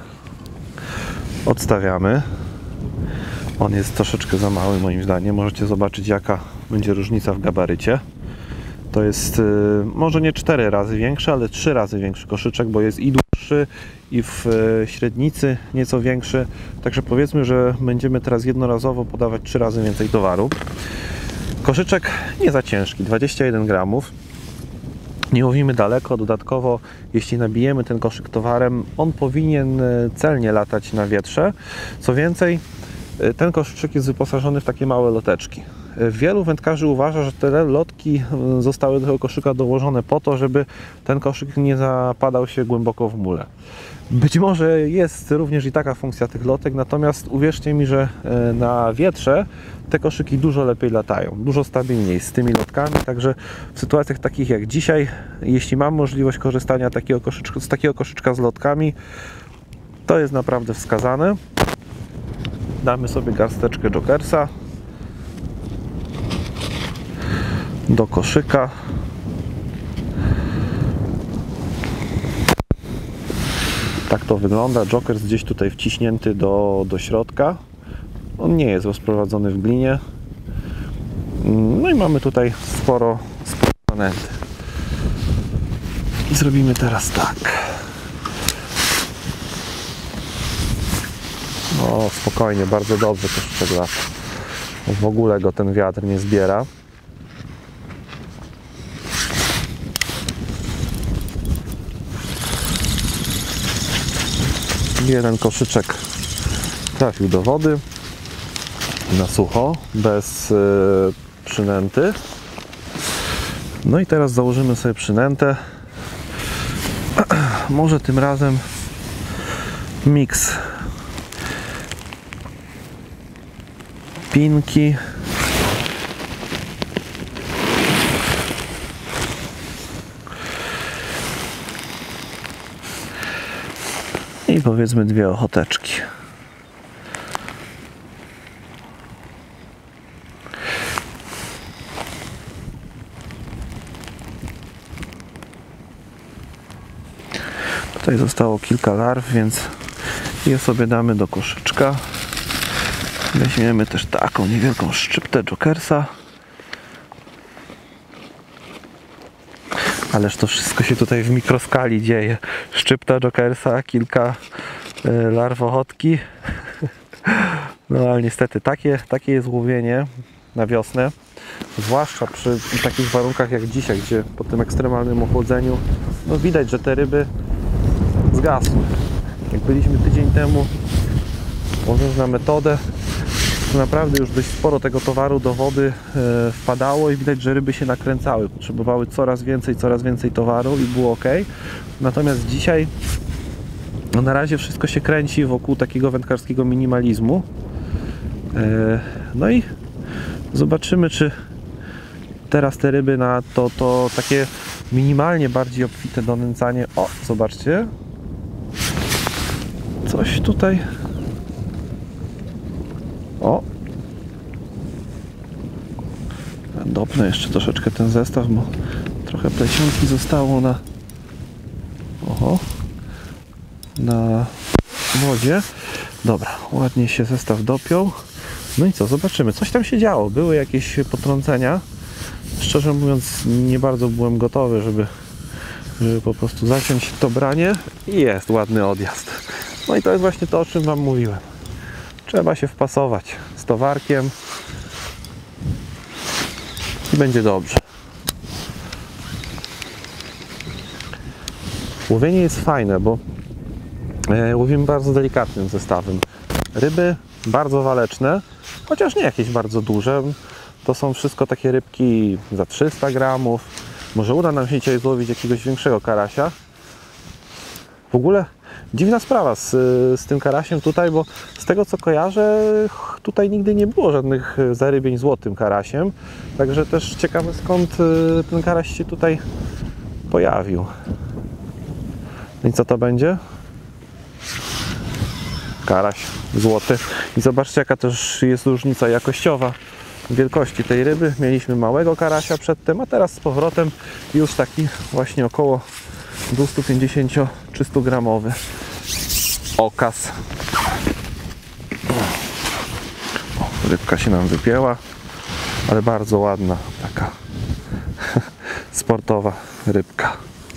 odstawiamy. On jest troszeczkę za mały moim zdaniem. Możecie zobaczyć, jaka będzie różnica w gabarycie. To jest y, może nie cztery razy większy, ale trzy razy większy koszyczek, bo jest i dłuższy, i w y, średnicy nieco większy. Także powiedzmy, że będziemy teraz jednorazowo podawać trzy razy więcej towaru. Koszyczek nie za ciężki, dwadzieścia jeden gramów. Nie łowimy daleko, dodatkowo jeśli nabijemy ten koszyk towarem, on powinien celnie latać na wietrze. Co więcej, ten koszyczek jest wyposażony w takie małe loteczki. Wielu wędkarzy uważa, że te lotki zostały do tego koszyka dołożone po to, żeby ten koszyk nie zapadał się głęboko w mule. Być może jest również i taka funkcja tych lotek, natomiast uwierzcie mi, że na wietrze te koszyki dużo lepiej latają, dużo stabilniej z tymi lotkami, także w sytuacjach takich jak dzisiaj, jeśli mam możliwość korzystania takiego koszyczka, z takiego koszyczka z lotkami, to jest naprawdę wskazane. Damy sobie garsteczkę Jokersa do koszyka. Tak to wygląda. Jokers gdzieś tutaj wciśnięty do, do środka. On nie jest rozprowadzony w glinie. No i mamy tutaj sporo, sporo planety. I zrobimy teraz tak. O, spokojnie, bardzo dobrze to przegląda. W ogóle go ten wiatr nie zbiera. Jeden koszyczek trafił do wody. na sucho, bez yy, przynęty. No i teraz założymy sobie przynętę. Może tym razem miks pinki i powiedzmy dwie ochoteczki. Tutaj zostało kilka larw, więc je sobie damy do koszyczka. Weźmiemy też taką niewielką szczyptę jokersa. Ależ to wszystko się tutaj w mikroskali dzieje. Szczypta jokersa, kilka y, larw ochotki. No ale niestety takie, takie jest łowienie na wiosnę. Zwłaszcza przy takich warunkach jak dzisiaj, gdzie po tym ekstremalnym ochłodzeniu no widać, że te ryby zgasły. Jak byliśmy tydzień temu, łowiąc na metodę, to naprawdę już dość sporo tego towaru do wody e, wpadało i widać, że ryby się nakręcały. Potrzebowały coraz więcej, coraz więcej towaru i było ok. Natomiast dzisiaj no na razie wszystko się kręci wokół takiego wędkarskiego minimalizmu. E, no i zobaczymy, czy teraz te ryby na to, to takie minimalnie bardziej obfite donęcanie. O, zobaczcie. Coś tutaj. O. Dopnę jeszcze troszeczkę ten zestaw, bo trochę plecionki zostało na oho, na wodzie. Dobra, ładnie się zestaw dopiął. No i co, zobaczymy. Coś tam się działo. Były jakieś potrącenia. Szczerze mówiąc, nie bardzo byłem gotowy, żeby, żeby po prostu zaciąć to branie. I jest ładny odjazd. No i to jest właśnie to, o czym wam mówiłem. Trzeba się wpasować z towarkiem i będzie dobrze. Łowienie jest fajne, bo e, łowimy bardzo delikatnym zestawem. Ryby bardzo waleczne, chociaż nie jakieś bardzo duże. To są wszystko takie rybki za trzysta gramów. Może uda nam się dzisiaj złowić jakiegoś większego karasia. W ogóle dziwna sprawa z, z tym karasiem tutaj, bo z tego co kojarzę, tutaj nigdy nie było żadnych zarybień złotym karasiem. Także też ciekawe, skąd ten karaś się tutaj pojawił. No i co to będzie? Karaś złoty. I zobaczcie, jaka też jest różnica jakościowa wielkości tej ryby. Mieliśmy małego karasia przedtem, a teraz z powrotem już taki właśnie około dwieście pięćdziesiąt do trzystu gramowy okaz. O, rybka się nam wypięła, ale bardzo ładna, taka sportowa rybka.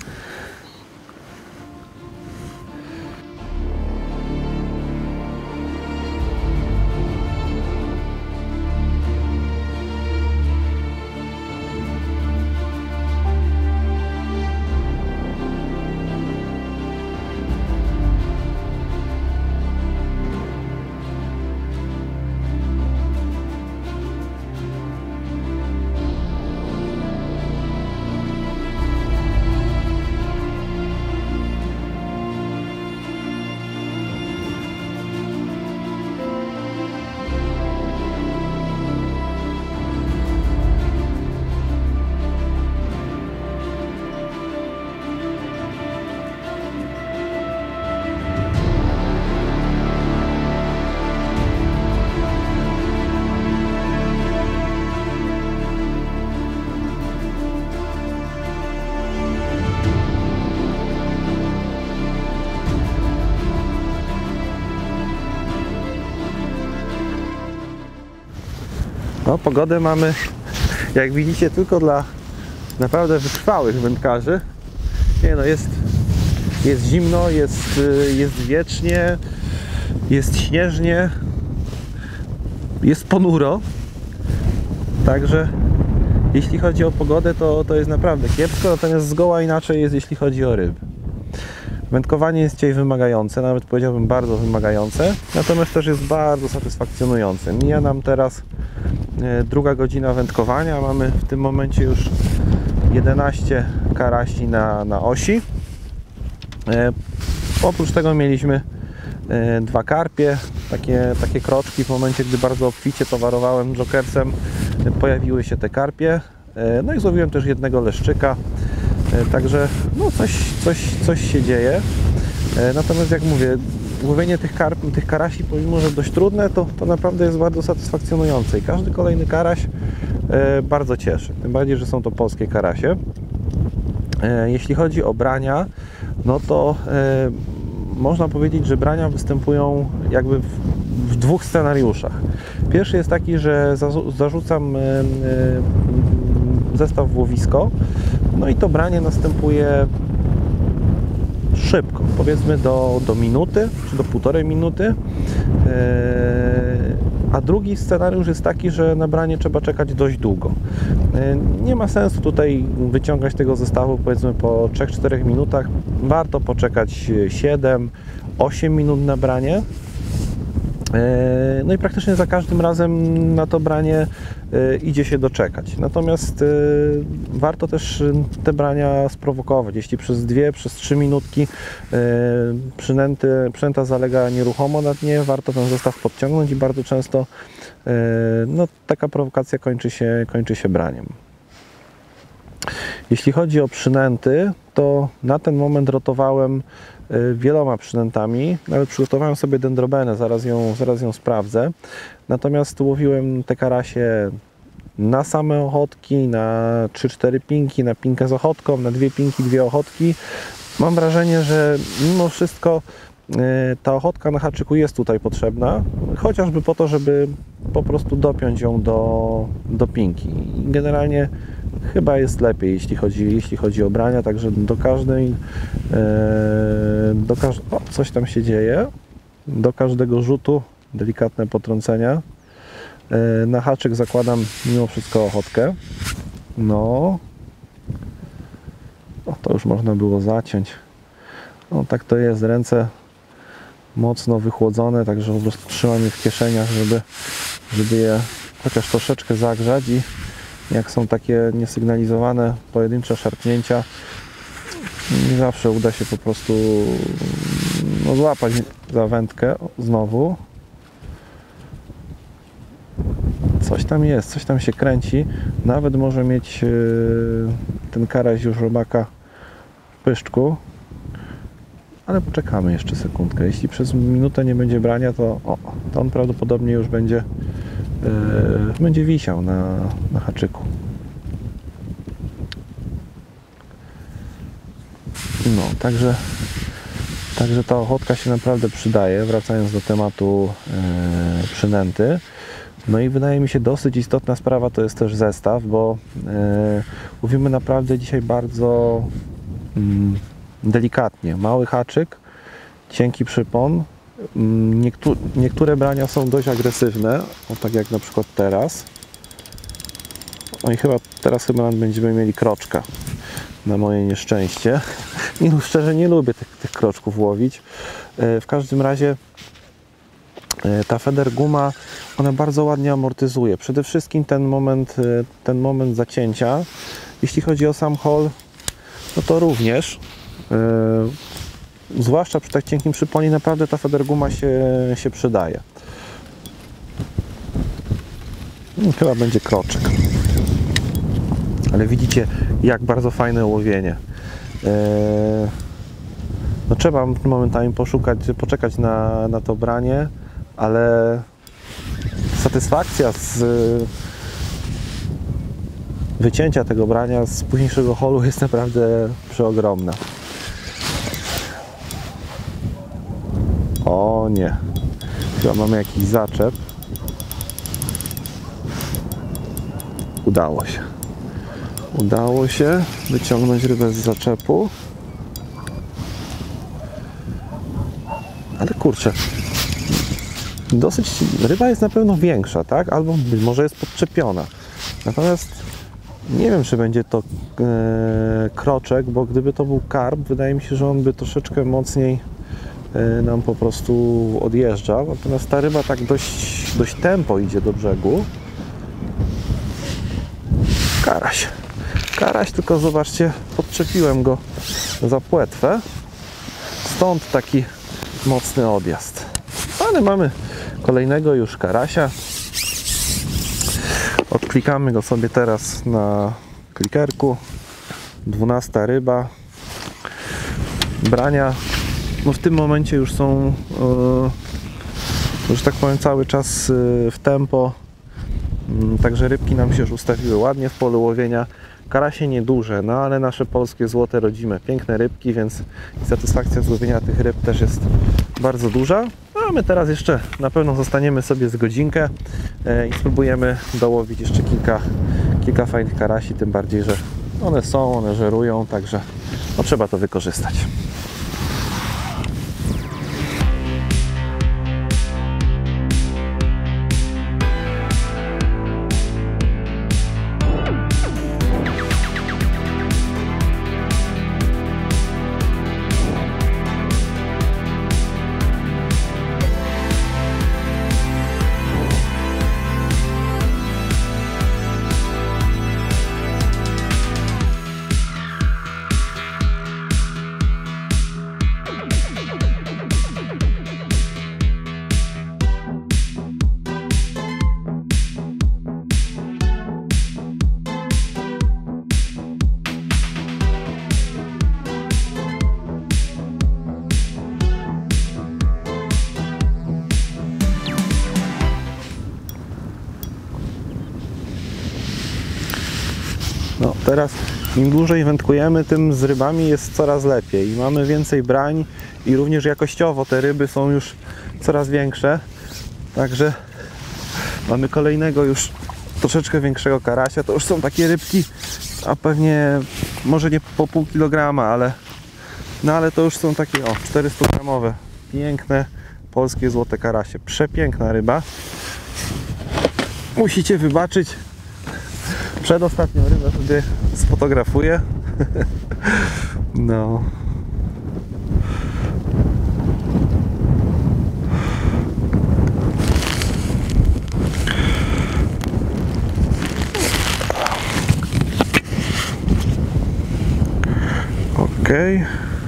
No, pogodę mamy, jak widzicie, tylko dla naprawdę wytrwałych wędkarzy. Nie no, jest, jest zimno, jest, jest wiecznie, jest śnieżnie, jest ponuro. Także jeśli chodzi o pogodę, to, to jest naprawdę kiepsko, natomiast zgoła inaczej jest, jeśli chodzi o ryby. Wędkowanie jest dzisiaj wymagające, nawet powiedziałbym bardzo wymagające, natomiast też jest bardzo satysfakcjonujące. Mija nam teraz e, druga godzina wędkowania, mamy w tym momencie już jedenaście karasi na, na osi. E, oprócz tego mieliśmy e, dwa karpie, takie, takie kroczki. W momencie, gdy bardzo obficie towarowałem jokersem, e, pojawiły się te karpie. E, no i złowiłem też jednego leszczyka. Także no coś, coś, coś się dzieje. Natomiast jak mówię, łowienie tych, karp, tych karasi, pomimo że dość trudne, to, to naprawdę jest bardzo satysfakcjonujące i każdy kolejny karaś e, bardzo cieszy. Tym bardziej, że są to polskie karasie. E, jeśli chodzi o brania, no to e, można powiedzieć, że brania występują jakby w, w dwóch scenariuszach. Pierwszy jest taki, że za, zarzucam e, e, zestaw w łowisko, no i to branie następuje szybko, powiedzmy do, do minuty, czy do półtorej minuty. Yy, a drugi scenariusz jest taki, że na branie trzeba czekać dość długo. Yy, nie ma sensu tutaj wyciągać tego zestawu, powiedzmy po trzech czterech minutach. Warto poczekać siedem osiem minut na branie. No i praktycznie za każdym razem na to branie idzie się doczekać. Natomiast warto też te brania sprowokować. Jeśli przez dwie, przez trzy minutki przynęty, przynęta zalega nieruchomo na dnie, warto ten zestaw podciągnąć i bardzo często no, taka prowokacja kończy się, kończy się braniem. Jeśli chodzi o przynęty, to na ten moment rotowałem wieloma przynętami, nawet przygotowałem sobie dendrobenę, zaraz ją, zaraz ją sprawdzę. Natomiast łowiłem te karasie na same ochotki, na trzy cztery pinki, na pinkę z ochotką, na dwie pinki, dwie ochotki. Mam wrażenie, że mimo wszystko ta ochotka na haczyku jest tutaj potrzebna, chociażby po to, żeby po prostu dopiąć ją do, do pinki. Generalnie chyba jest lepiej, jeśli chodzi, jeśli chodzi o brania, także do każdej, do każ o, coś tam się dzieje, do każdego rzutu delikatne potrącenia. Na haczyk zakładam mimo wszystko ochotkę. No, o, to już można było zaciąć. No tak to jest, ręce mocno wychłodzone, także po prostu trzymam je w kieszeniach, żeby, żeby je chociaż troszeczkę zagrzać i jak są takie niesygnalizowane pojedyncze szarpnięcia, nie zawsze uda się po prostu no, złapać za wędkę znowu. Coś tam jest, coś tam się kręci. Nawet może mieć yy, ten karaś już robaka w pyszczku. Ale poczekamy jeszcze sekundkę. Jeśli przez minutę nie będzie brania, to, o, to on prawdopodobnie już będzie, yy, będzie wisiał na, na haczyku. No, także, także ta ochotka się naprawdę przydaje, wracając do tematu yy, przynęty. No i wydaje mi się dosyć istotna sprawa to jest też zestaw, bo yy, mówimy naprawdę dzisiaj bardzo yy, delikatnie. Mały haczyk, cienki przypon. Yy, niektó niektóre brania są dość agresywne, o, tak jak na przykład teraz. No i chyba teraz chyba będziemy mieli kroczka, na moje nieszczęście. I szczerze nie lubię tych, tych kroczków łowić. Yy, w każdym razie ta Feder guma, ona bardzo ładnie amortyzuje. Przede wszystkim ten moment, ten moment zacięcia. Jeśli chodzi o sam hol, no to również, yy, zwłaszcza przy tak cienkim przyponie, naprawdę ta Feder guma się, się przydaje. Chyba będzie kroczek. Ale widzicie, jak bardzo fajne łowienie. Yy, no trzeba momentami poszukać, poczekać na, na to branie, ale satysfakcja z wycięcia tego brania z późniejszego holu jest naprawdę przeogromna. O nie, chyba mamy jakiś zaczep. Udało się. Udało się wyciągnąć rybę z zaczepu. Ale kurczę, dosyć, ryba jest na pewno większa, tak? Albo być może jest podczepiona. Natomiast Nie wiem, czy będzie to e, kroczek, bo gdyby to był karp, wydaje mi się, że on by troszeczkę mocniej e, nam po prostu odjeżdżał. Natomiast ta ryba tak dość, dość tempo idzie do brzegu. Karaś. Karaś, tylko zobaczcie, podczepiłem go za płetwę. Stąd taki mocny odjazd. Ale mamy kolejnego już karasia. Odklikamy go sobie teraz na klikerku. dwunasta ryba. Brania no w tym momencie już są yy, że tak powiem cały czas yy, w tempo. Yy, także rybki nam się już ustawiły ładnie w polu łowienia. Karasie nieduże, no ale nasze polskie złote rodzime, piękne rybki, więc satysfakcja z łowienia tych ryb też jest bardzo duża. A my teraz jeszcze na pewno zostaniemy sobie z godzinkę e, i spróbujemy dołowić jeszcze kilka, kilka fajnych karasi, tym bardziej, że one są, one żerują, także no, trzeba to wykorzystać. No, teraz im dłużej wędkujemy, tym z rybami jest coraz lepiej i mamy więcej brań i również jakościowo te ryby są już coraz większe. Także mamy kolejnego już troszeczkę większego karasia. To już są takie rybki, a pewnie może nie po pół kilograma, ale no ale to już są takie o czterysta gramowe. Piękne polskie złote karasie. Przepiękna ryba. Musicie wybaczyć. Przedostatnią rybę sobie sfotografuję. No. Okej.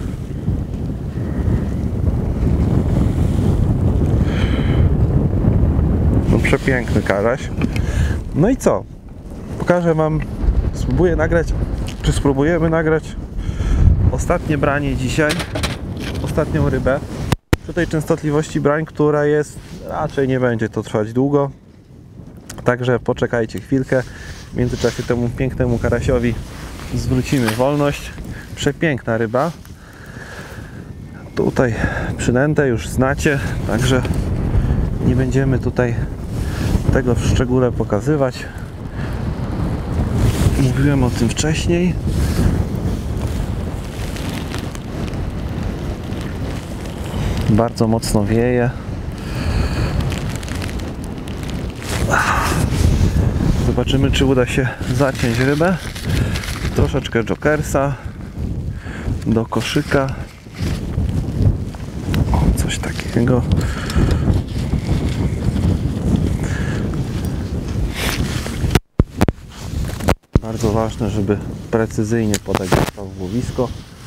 No przepiękny karaś. No i co? Pokażę Wam, spróbuję nagrać, czy spróbujemy nagrać ostatnie branie dzisiaj, ostatnią rybę przy tej częstotliwości brań, która jest, raczej nie będzie to trwać długo, także poczekajcie chwilkę. W międzyczasie temu pięknemu karasiowi zwrócimy wolność. Przepiękna ryba, tutaj przynętę już znacie, także nie będziemy tutaj tego w szczególe pokazywać. Mówiłem o tym wcześniej. Bardzo mocno wieje. Zobaczymy, czy uda się zaciąć rybę. Troszeczkę jokersa do koszyka. O, coś takiego. Bardzo ważne, żeby precyzyjnie podać w łowisko.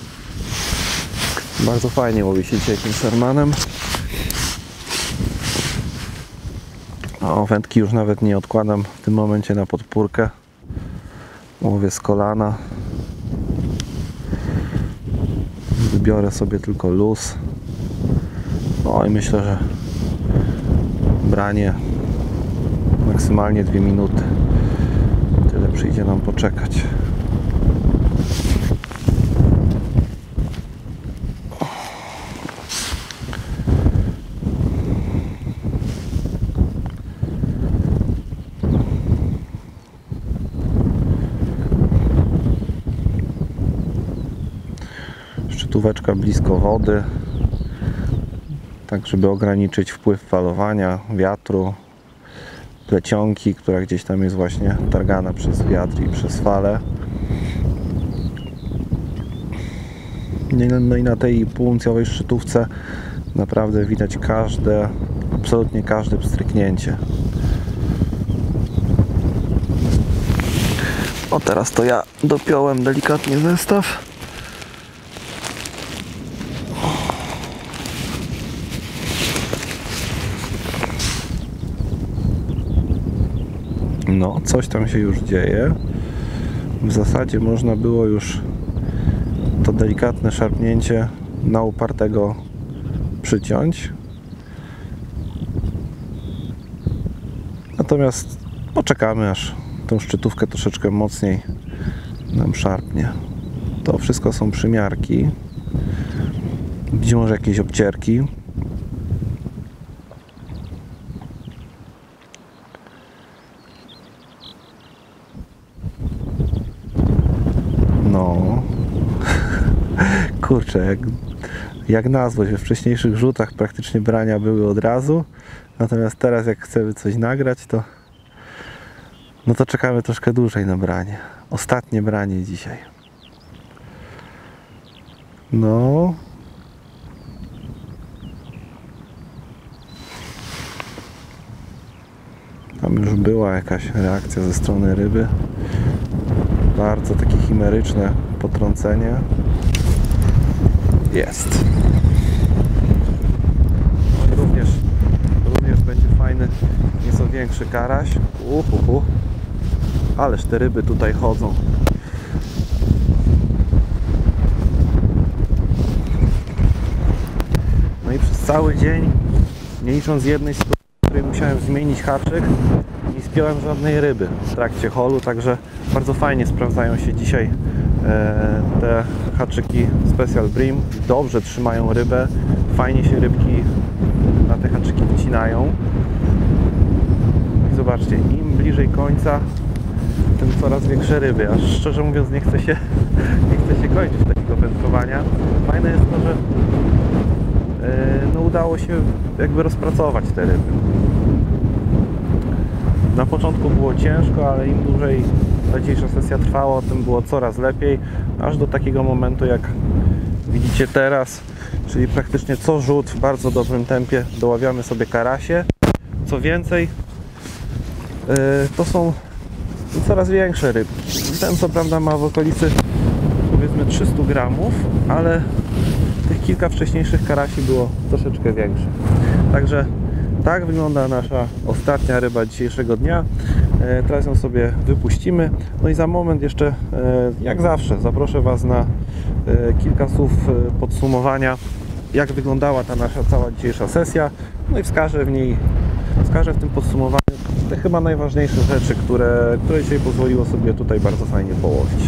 Bardzo fajnie łowi się dzisiaj tym Sermanem. O, wędki już nawet nie odkładam w tym momencie na podpórkę. Łowię z kolana. Wybiorę sobie tylko luz. No i myślę, że branie maksymalnie dwie minuty. Tyle przyjdzie nam poczekać. Szczytóweczka blisko wody, tak żeby ograniczyć wpływ falowania, wiatru. plecionki, która gdzieś tam jest właśnie targana przez wiatr i przez fale. No i na tej półuncjowej szczytówce naprawdę widać każde, absolutnie każde pstryknięcie. O, teraz to ja dopiąłem delikatnie zestaw. No, coś tam się już dzieje. W zasadzie można było już to delikatne szarpnięcie na upartego przyciąć. Natomiast poczekamy, aż tą szczytówkę troszeczkę mocniej nam szarpnie. To wszystko są przymiarki. Być może jakieś obcierki. No. Kurczę, jak, jak nazwać, we wcześniejszych rzutach praktycznie brania były od razu. Natomiast teraz jak chcemy coś nagrać, to no to czekamy troszkę dłużej na branie. Ostatnie branie dzisiaj. No. Tam już była jakaś reakcja ze strony ryby. Bardzo takie chimeryczne potrącenie. Jest. Również, również będzie fajny, nieco większy karaś. Uhuhu. Ależ te ryby tutaj chodzą. No i przez cały dzień, nie licząc jednej z której musiałem zmienić haczyk, nie spiąłem żadnej ryby w trakcie holu, także bardzo fajnie sprawdzają się dzisiaj e, te haczyki Special Bream. Dobrze trzymają rybę, fajnie się rybki na te haczyki wycinają. I zobaczcie, im bliżej końca, tym coraz większe ryby, aż szczerze mówiąc nie chce się, nie chce się kończyć takiego wędkowania. Fajne jest to, że e, no, udało się jakby rozpracować te ryby. Na początku było ciężko, ale im dłużej ta dzisiejsza sesja trwała, tym było coraz lepiej, aż do takiego momentu, jak widzicie teraz, czyli praktycznie co rzut w bardzo dobrym tempie doławiamy sobie karasie. Co więcej, yy, to są coraz większe rybki. Ten co prawda ma w okolicy powiedzmy trzysta gramów, ale tych kilka wcześniejszych karasi było troszeczkę większych. Także tak wygląda nasza ostatnia ryba dzisiejszego dnia. Teraz ją sobie wypuścimy. No i za moment jeszcze, jak zawsze, zaproszę Was na kilka słów podsumowania, jak wyglądała ta nasza cała dzisiejsza sesja. No i wskażę w niej, wskażę w tym podsumowaniu te chyba najważniejsze rzeczy, które, które dzisiaj pozwoliło sobie tutaj bardzo fajnie połowić.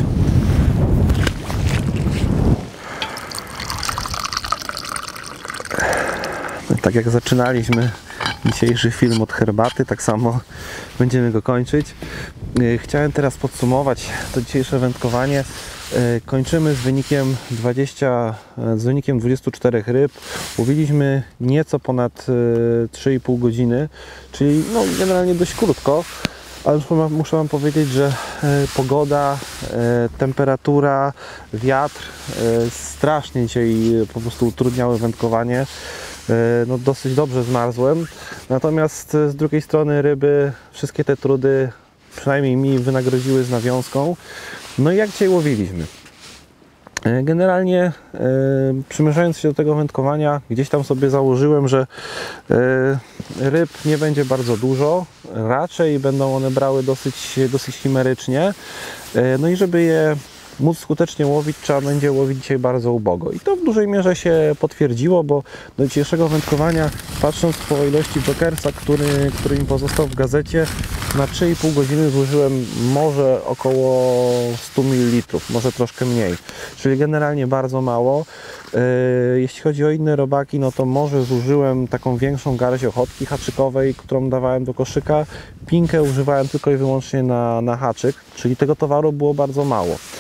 Tak jak zaczynaliśmy dzisiejszy film od herbaty, tak samo będziemy go kończyć. Chciałem teraz podsumować to dzisiejsze wędkowanie. Kończymy z wynikiem dwadzieścia, z wynikiem dwudziestu czterech ryb. Łowiliśmy nieco ponad trzy i pół godziny, czyli no generalnie dość krótko, ale muszę Wam powiedzieć, że pogoda, temperatura, wiatr strasznie dzisiaj po prostu utrudniały wędkowanie. No, dosyć dobrze zmarzłem, natomiast z drugiej strony ryby wszystkie te trudy przynajmniej mi wynagrodziły z nawiązką. No i jak dzisiaj łowiliśmy? Generalnie e, przymierzając się do tego wędkowania, gdzieś tam sobie założyłem, że e, ryb nie będzie bardzo dużo, raczej będą one brały dosyć, dosyć chimerycznie, e, no i żeby je móc skutecznie łowić, trzeba będzie łowić dzisiaj bardzo ubogo. I to w dużej mierze się potwierdziło, bo do dzisiejszego wędkowania, patrząc po ilości jokersa, który, który mi pozostał w gazecie, na trzy i pół godziny zużyłem może około stu mililitrów, może troszkę mniej. Czyli generalnie bardzo mało. Jeśli chodzi o inne robaki, no to może zużyłem taką większą garść ochotki haczykowej, którą dawałem do koszyka. Pinkę używałem tylko i wyłącznie na, na haczyk, czyli tego towaru było bardzo mało.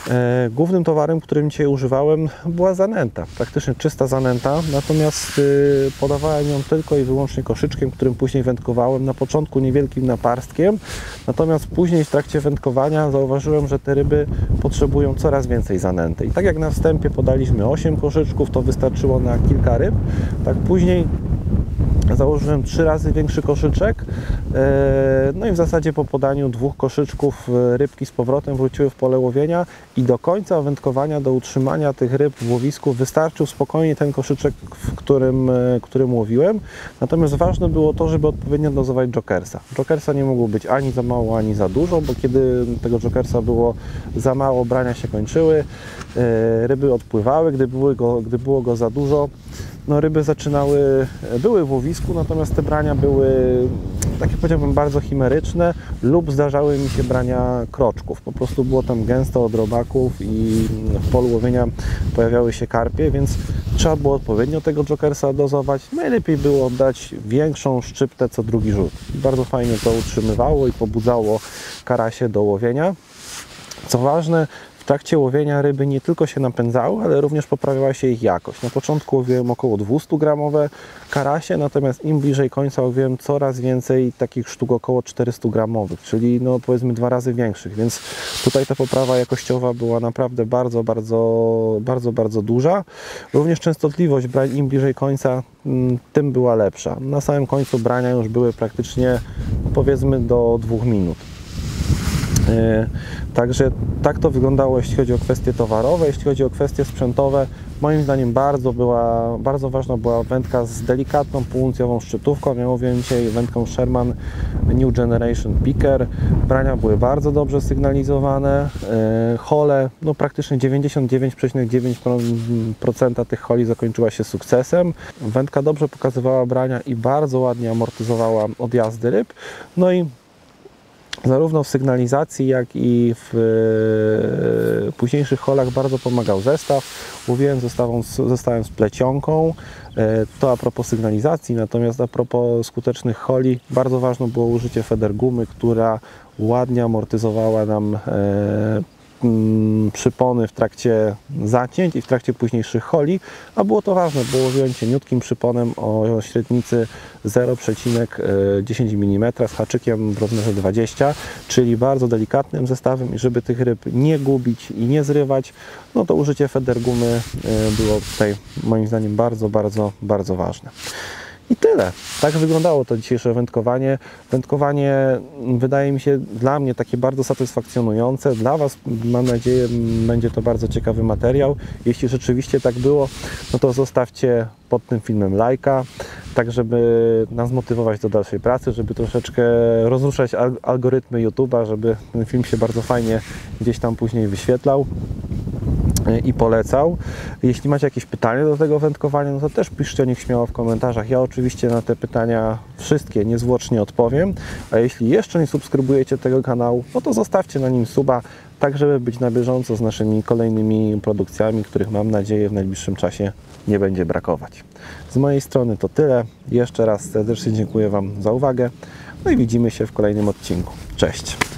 E, głównym towarem, którym dzisiaj używałem, była zanęta, praktycznie czysta zanęta, natomiast y, podawałem ją tylko i wyłącznie koszyczkiem, którym później wędkowałem, na początku niewielkim naparstkiem, natomiast później w trakcie wędkowania zauważyłem, że te ryby potrzebują coraz więcej zanęty. I tak jak na wstępie podaliśmy osiem koszyczków, to wystarczyło na kilka ryb, tak później założyłem trzy razy większy koszyczek, no i w zasadzie po podaniu dwóch koszyczków rybki z powrotem wróciły w pole łowienia i do końca wędkowania, do utrzymania tych ryb w łowisku wystarczył spokojnie ten koszyczek, w którym, którym łowiłem. Natomiast ważne było to, żeby odpowiednio dozować jokersa. Jokersa nie mogło być ani za mało, ani za dużo, bo kiedy tego jokersa było za mało, brania się kończyły, ryby odpływały, gdy było go, gdy było go za dużo, no ryby zaczynały, były w łowisku, natomiast te brania były, takie powiedziałbym, bardzo chimeryczne lub zdarzały mi się brania kroczków. Po prostu było tam gęsto od robaków i w polu łowienia pojawiały się karpie, więc trzeba było odpowiednio tego jokersa dozować. Najlepiej było dać większą szczyptę co drugi rzut. Bardzo fajnie to utrzymywało i pobudzało karasie do łowienia. Co ważne, w trakcie łowienia ryby nie tylko się napędzały, ale również poprawiała się ich jakość. Na początku łowiłem około dwieście gramowe karasie, natomiast im bliżej końca łowiłem coraz więcej takich sztuk około czterysta gramowych, czyli no powiedzmy dwa razy większych, więc tutaj ta poprawa jakościowa była naprawdę bardzo, bardzo, bardzo, bardzo duża. Również częstotliwość brań im bliżej końca, tym była lepsza. Na samym końcu brania już były praktycznie, powiedzmy, do dwóch minut. Także tak to wyglądało, jeśli chodzi o kwestie towarowe. Jeśli chodzi o kwestie sprzętowe, moim zdaniem bardzo była, bardzo ważna była wędka z delikatną półuncjową szczytówką. Ja mówiłem dzisiaj wędką Sherman New Generation Picker. Brania były bardzo dobrze sygnalizowane. Hole, no praktycznie dziewięćdziesiąt dziewięć przecinek dziewięć procent tych holi zakończyła się sukcesem. Wędka dobrze pokazywała brania i bardzo ładnie amortyzowała odjazdy ryb. No i zarówno w sygnalizacji, jak i w e, późniejszych holach bardzo pomagał zestaw. Łowiłem zestawą, zestawem z plecionką. E, to a propos sygnalizacji, natomiast a propos skutecznych holi, bardzo ważne było użycie federgumy, która ładnie amortyzowała nam e, przypony w trakcie zacięć i w trakcie późniejszych holi, a było to ważne, bo łowiłem cieniutkim przyponem o średnicy zero przecinek dziesięć milimetrów z haczykiem w rozmiarze dwadzieścia, czyli bardzo delikatnym zestawem i żeby tych ryb nie gubić i nie zrywać, no to użycie federgumy było tutaj moim zdaniem bardzo, bardzo, bardzo ważne. I tyle. Tak wyglądało to dzisiejsze wędkowanie. Wędkowanie wydaje mi się dla mnie takie bardzo satysfakcjonujące. Dla Was, mam nadzieję, będzie to bardzo ciekawy materiał. Jeśli rzeczywiście tak było, no to zostawcie pod tym filmem lajka, tak żeby nas motywować do dalszej pracy, żeby troszeczkę rozruszać algorytmy YouTube'a, żeby ten film się bardzo fajnie gdzieś tam później wyświetlał i polecał. Jeśli macie jakieś pytania do tego wędkowania, no to też piszcie o nich śmiało w komentarzach. Ja oczywiście na te pytania wszystkie niezwłocznie odpowiem, a jeśli jeszcze nie subskrybujecie tego kanału, no to zostawcie na nim suba, tak żeby być na bieżąco z naszymi kolejnymi produkcjami, których mam nadzieję w najbliższym czasie nie będzie brakować. Z mojej strony to tyle. Jeszcze raz serdecznie dziękuję Wam za uwagę. No i widzimy się w kolejnym odcinku. Cześć!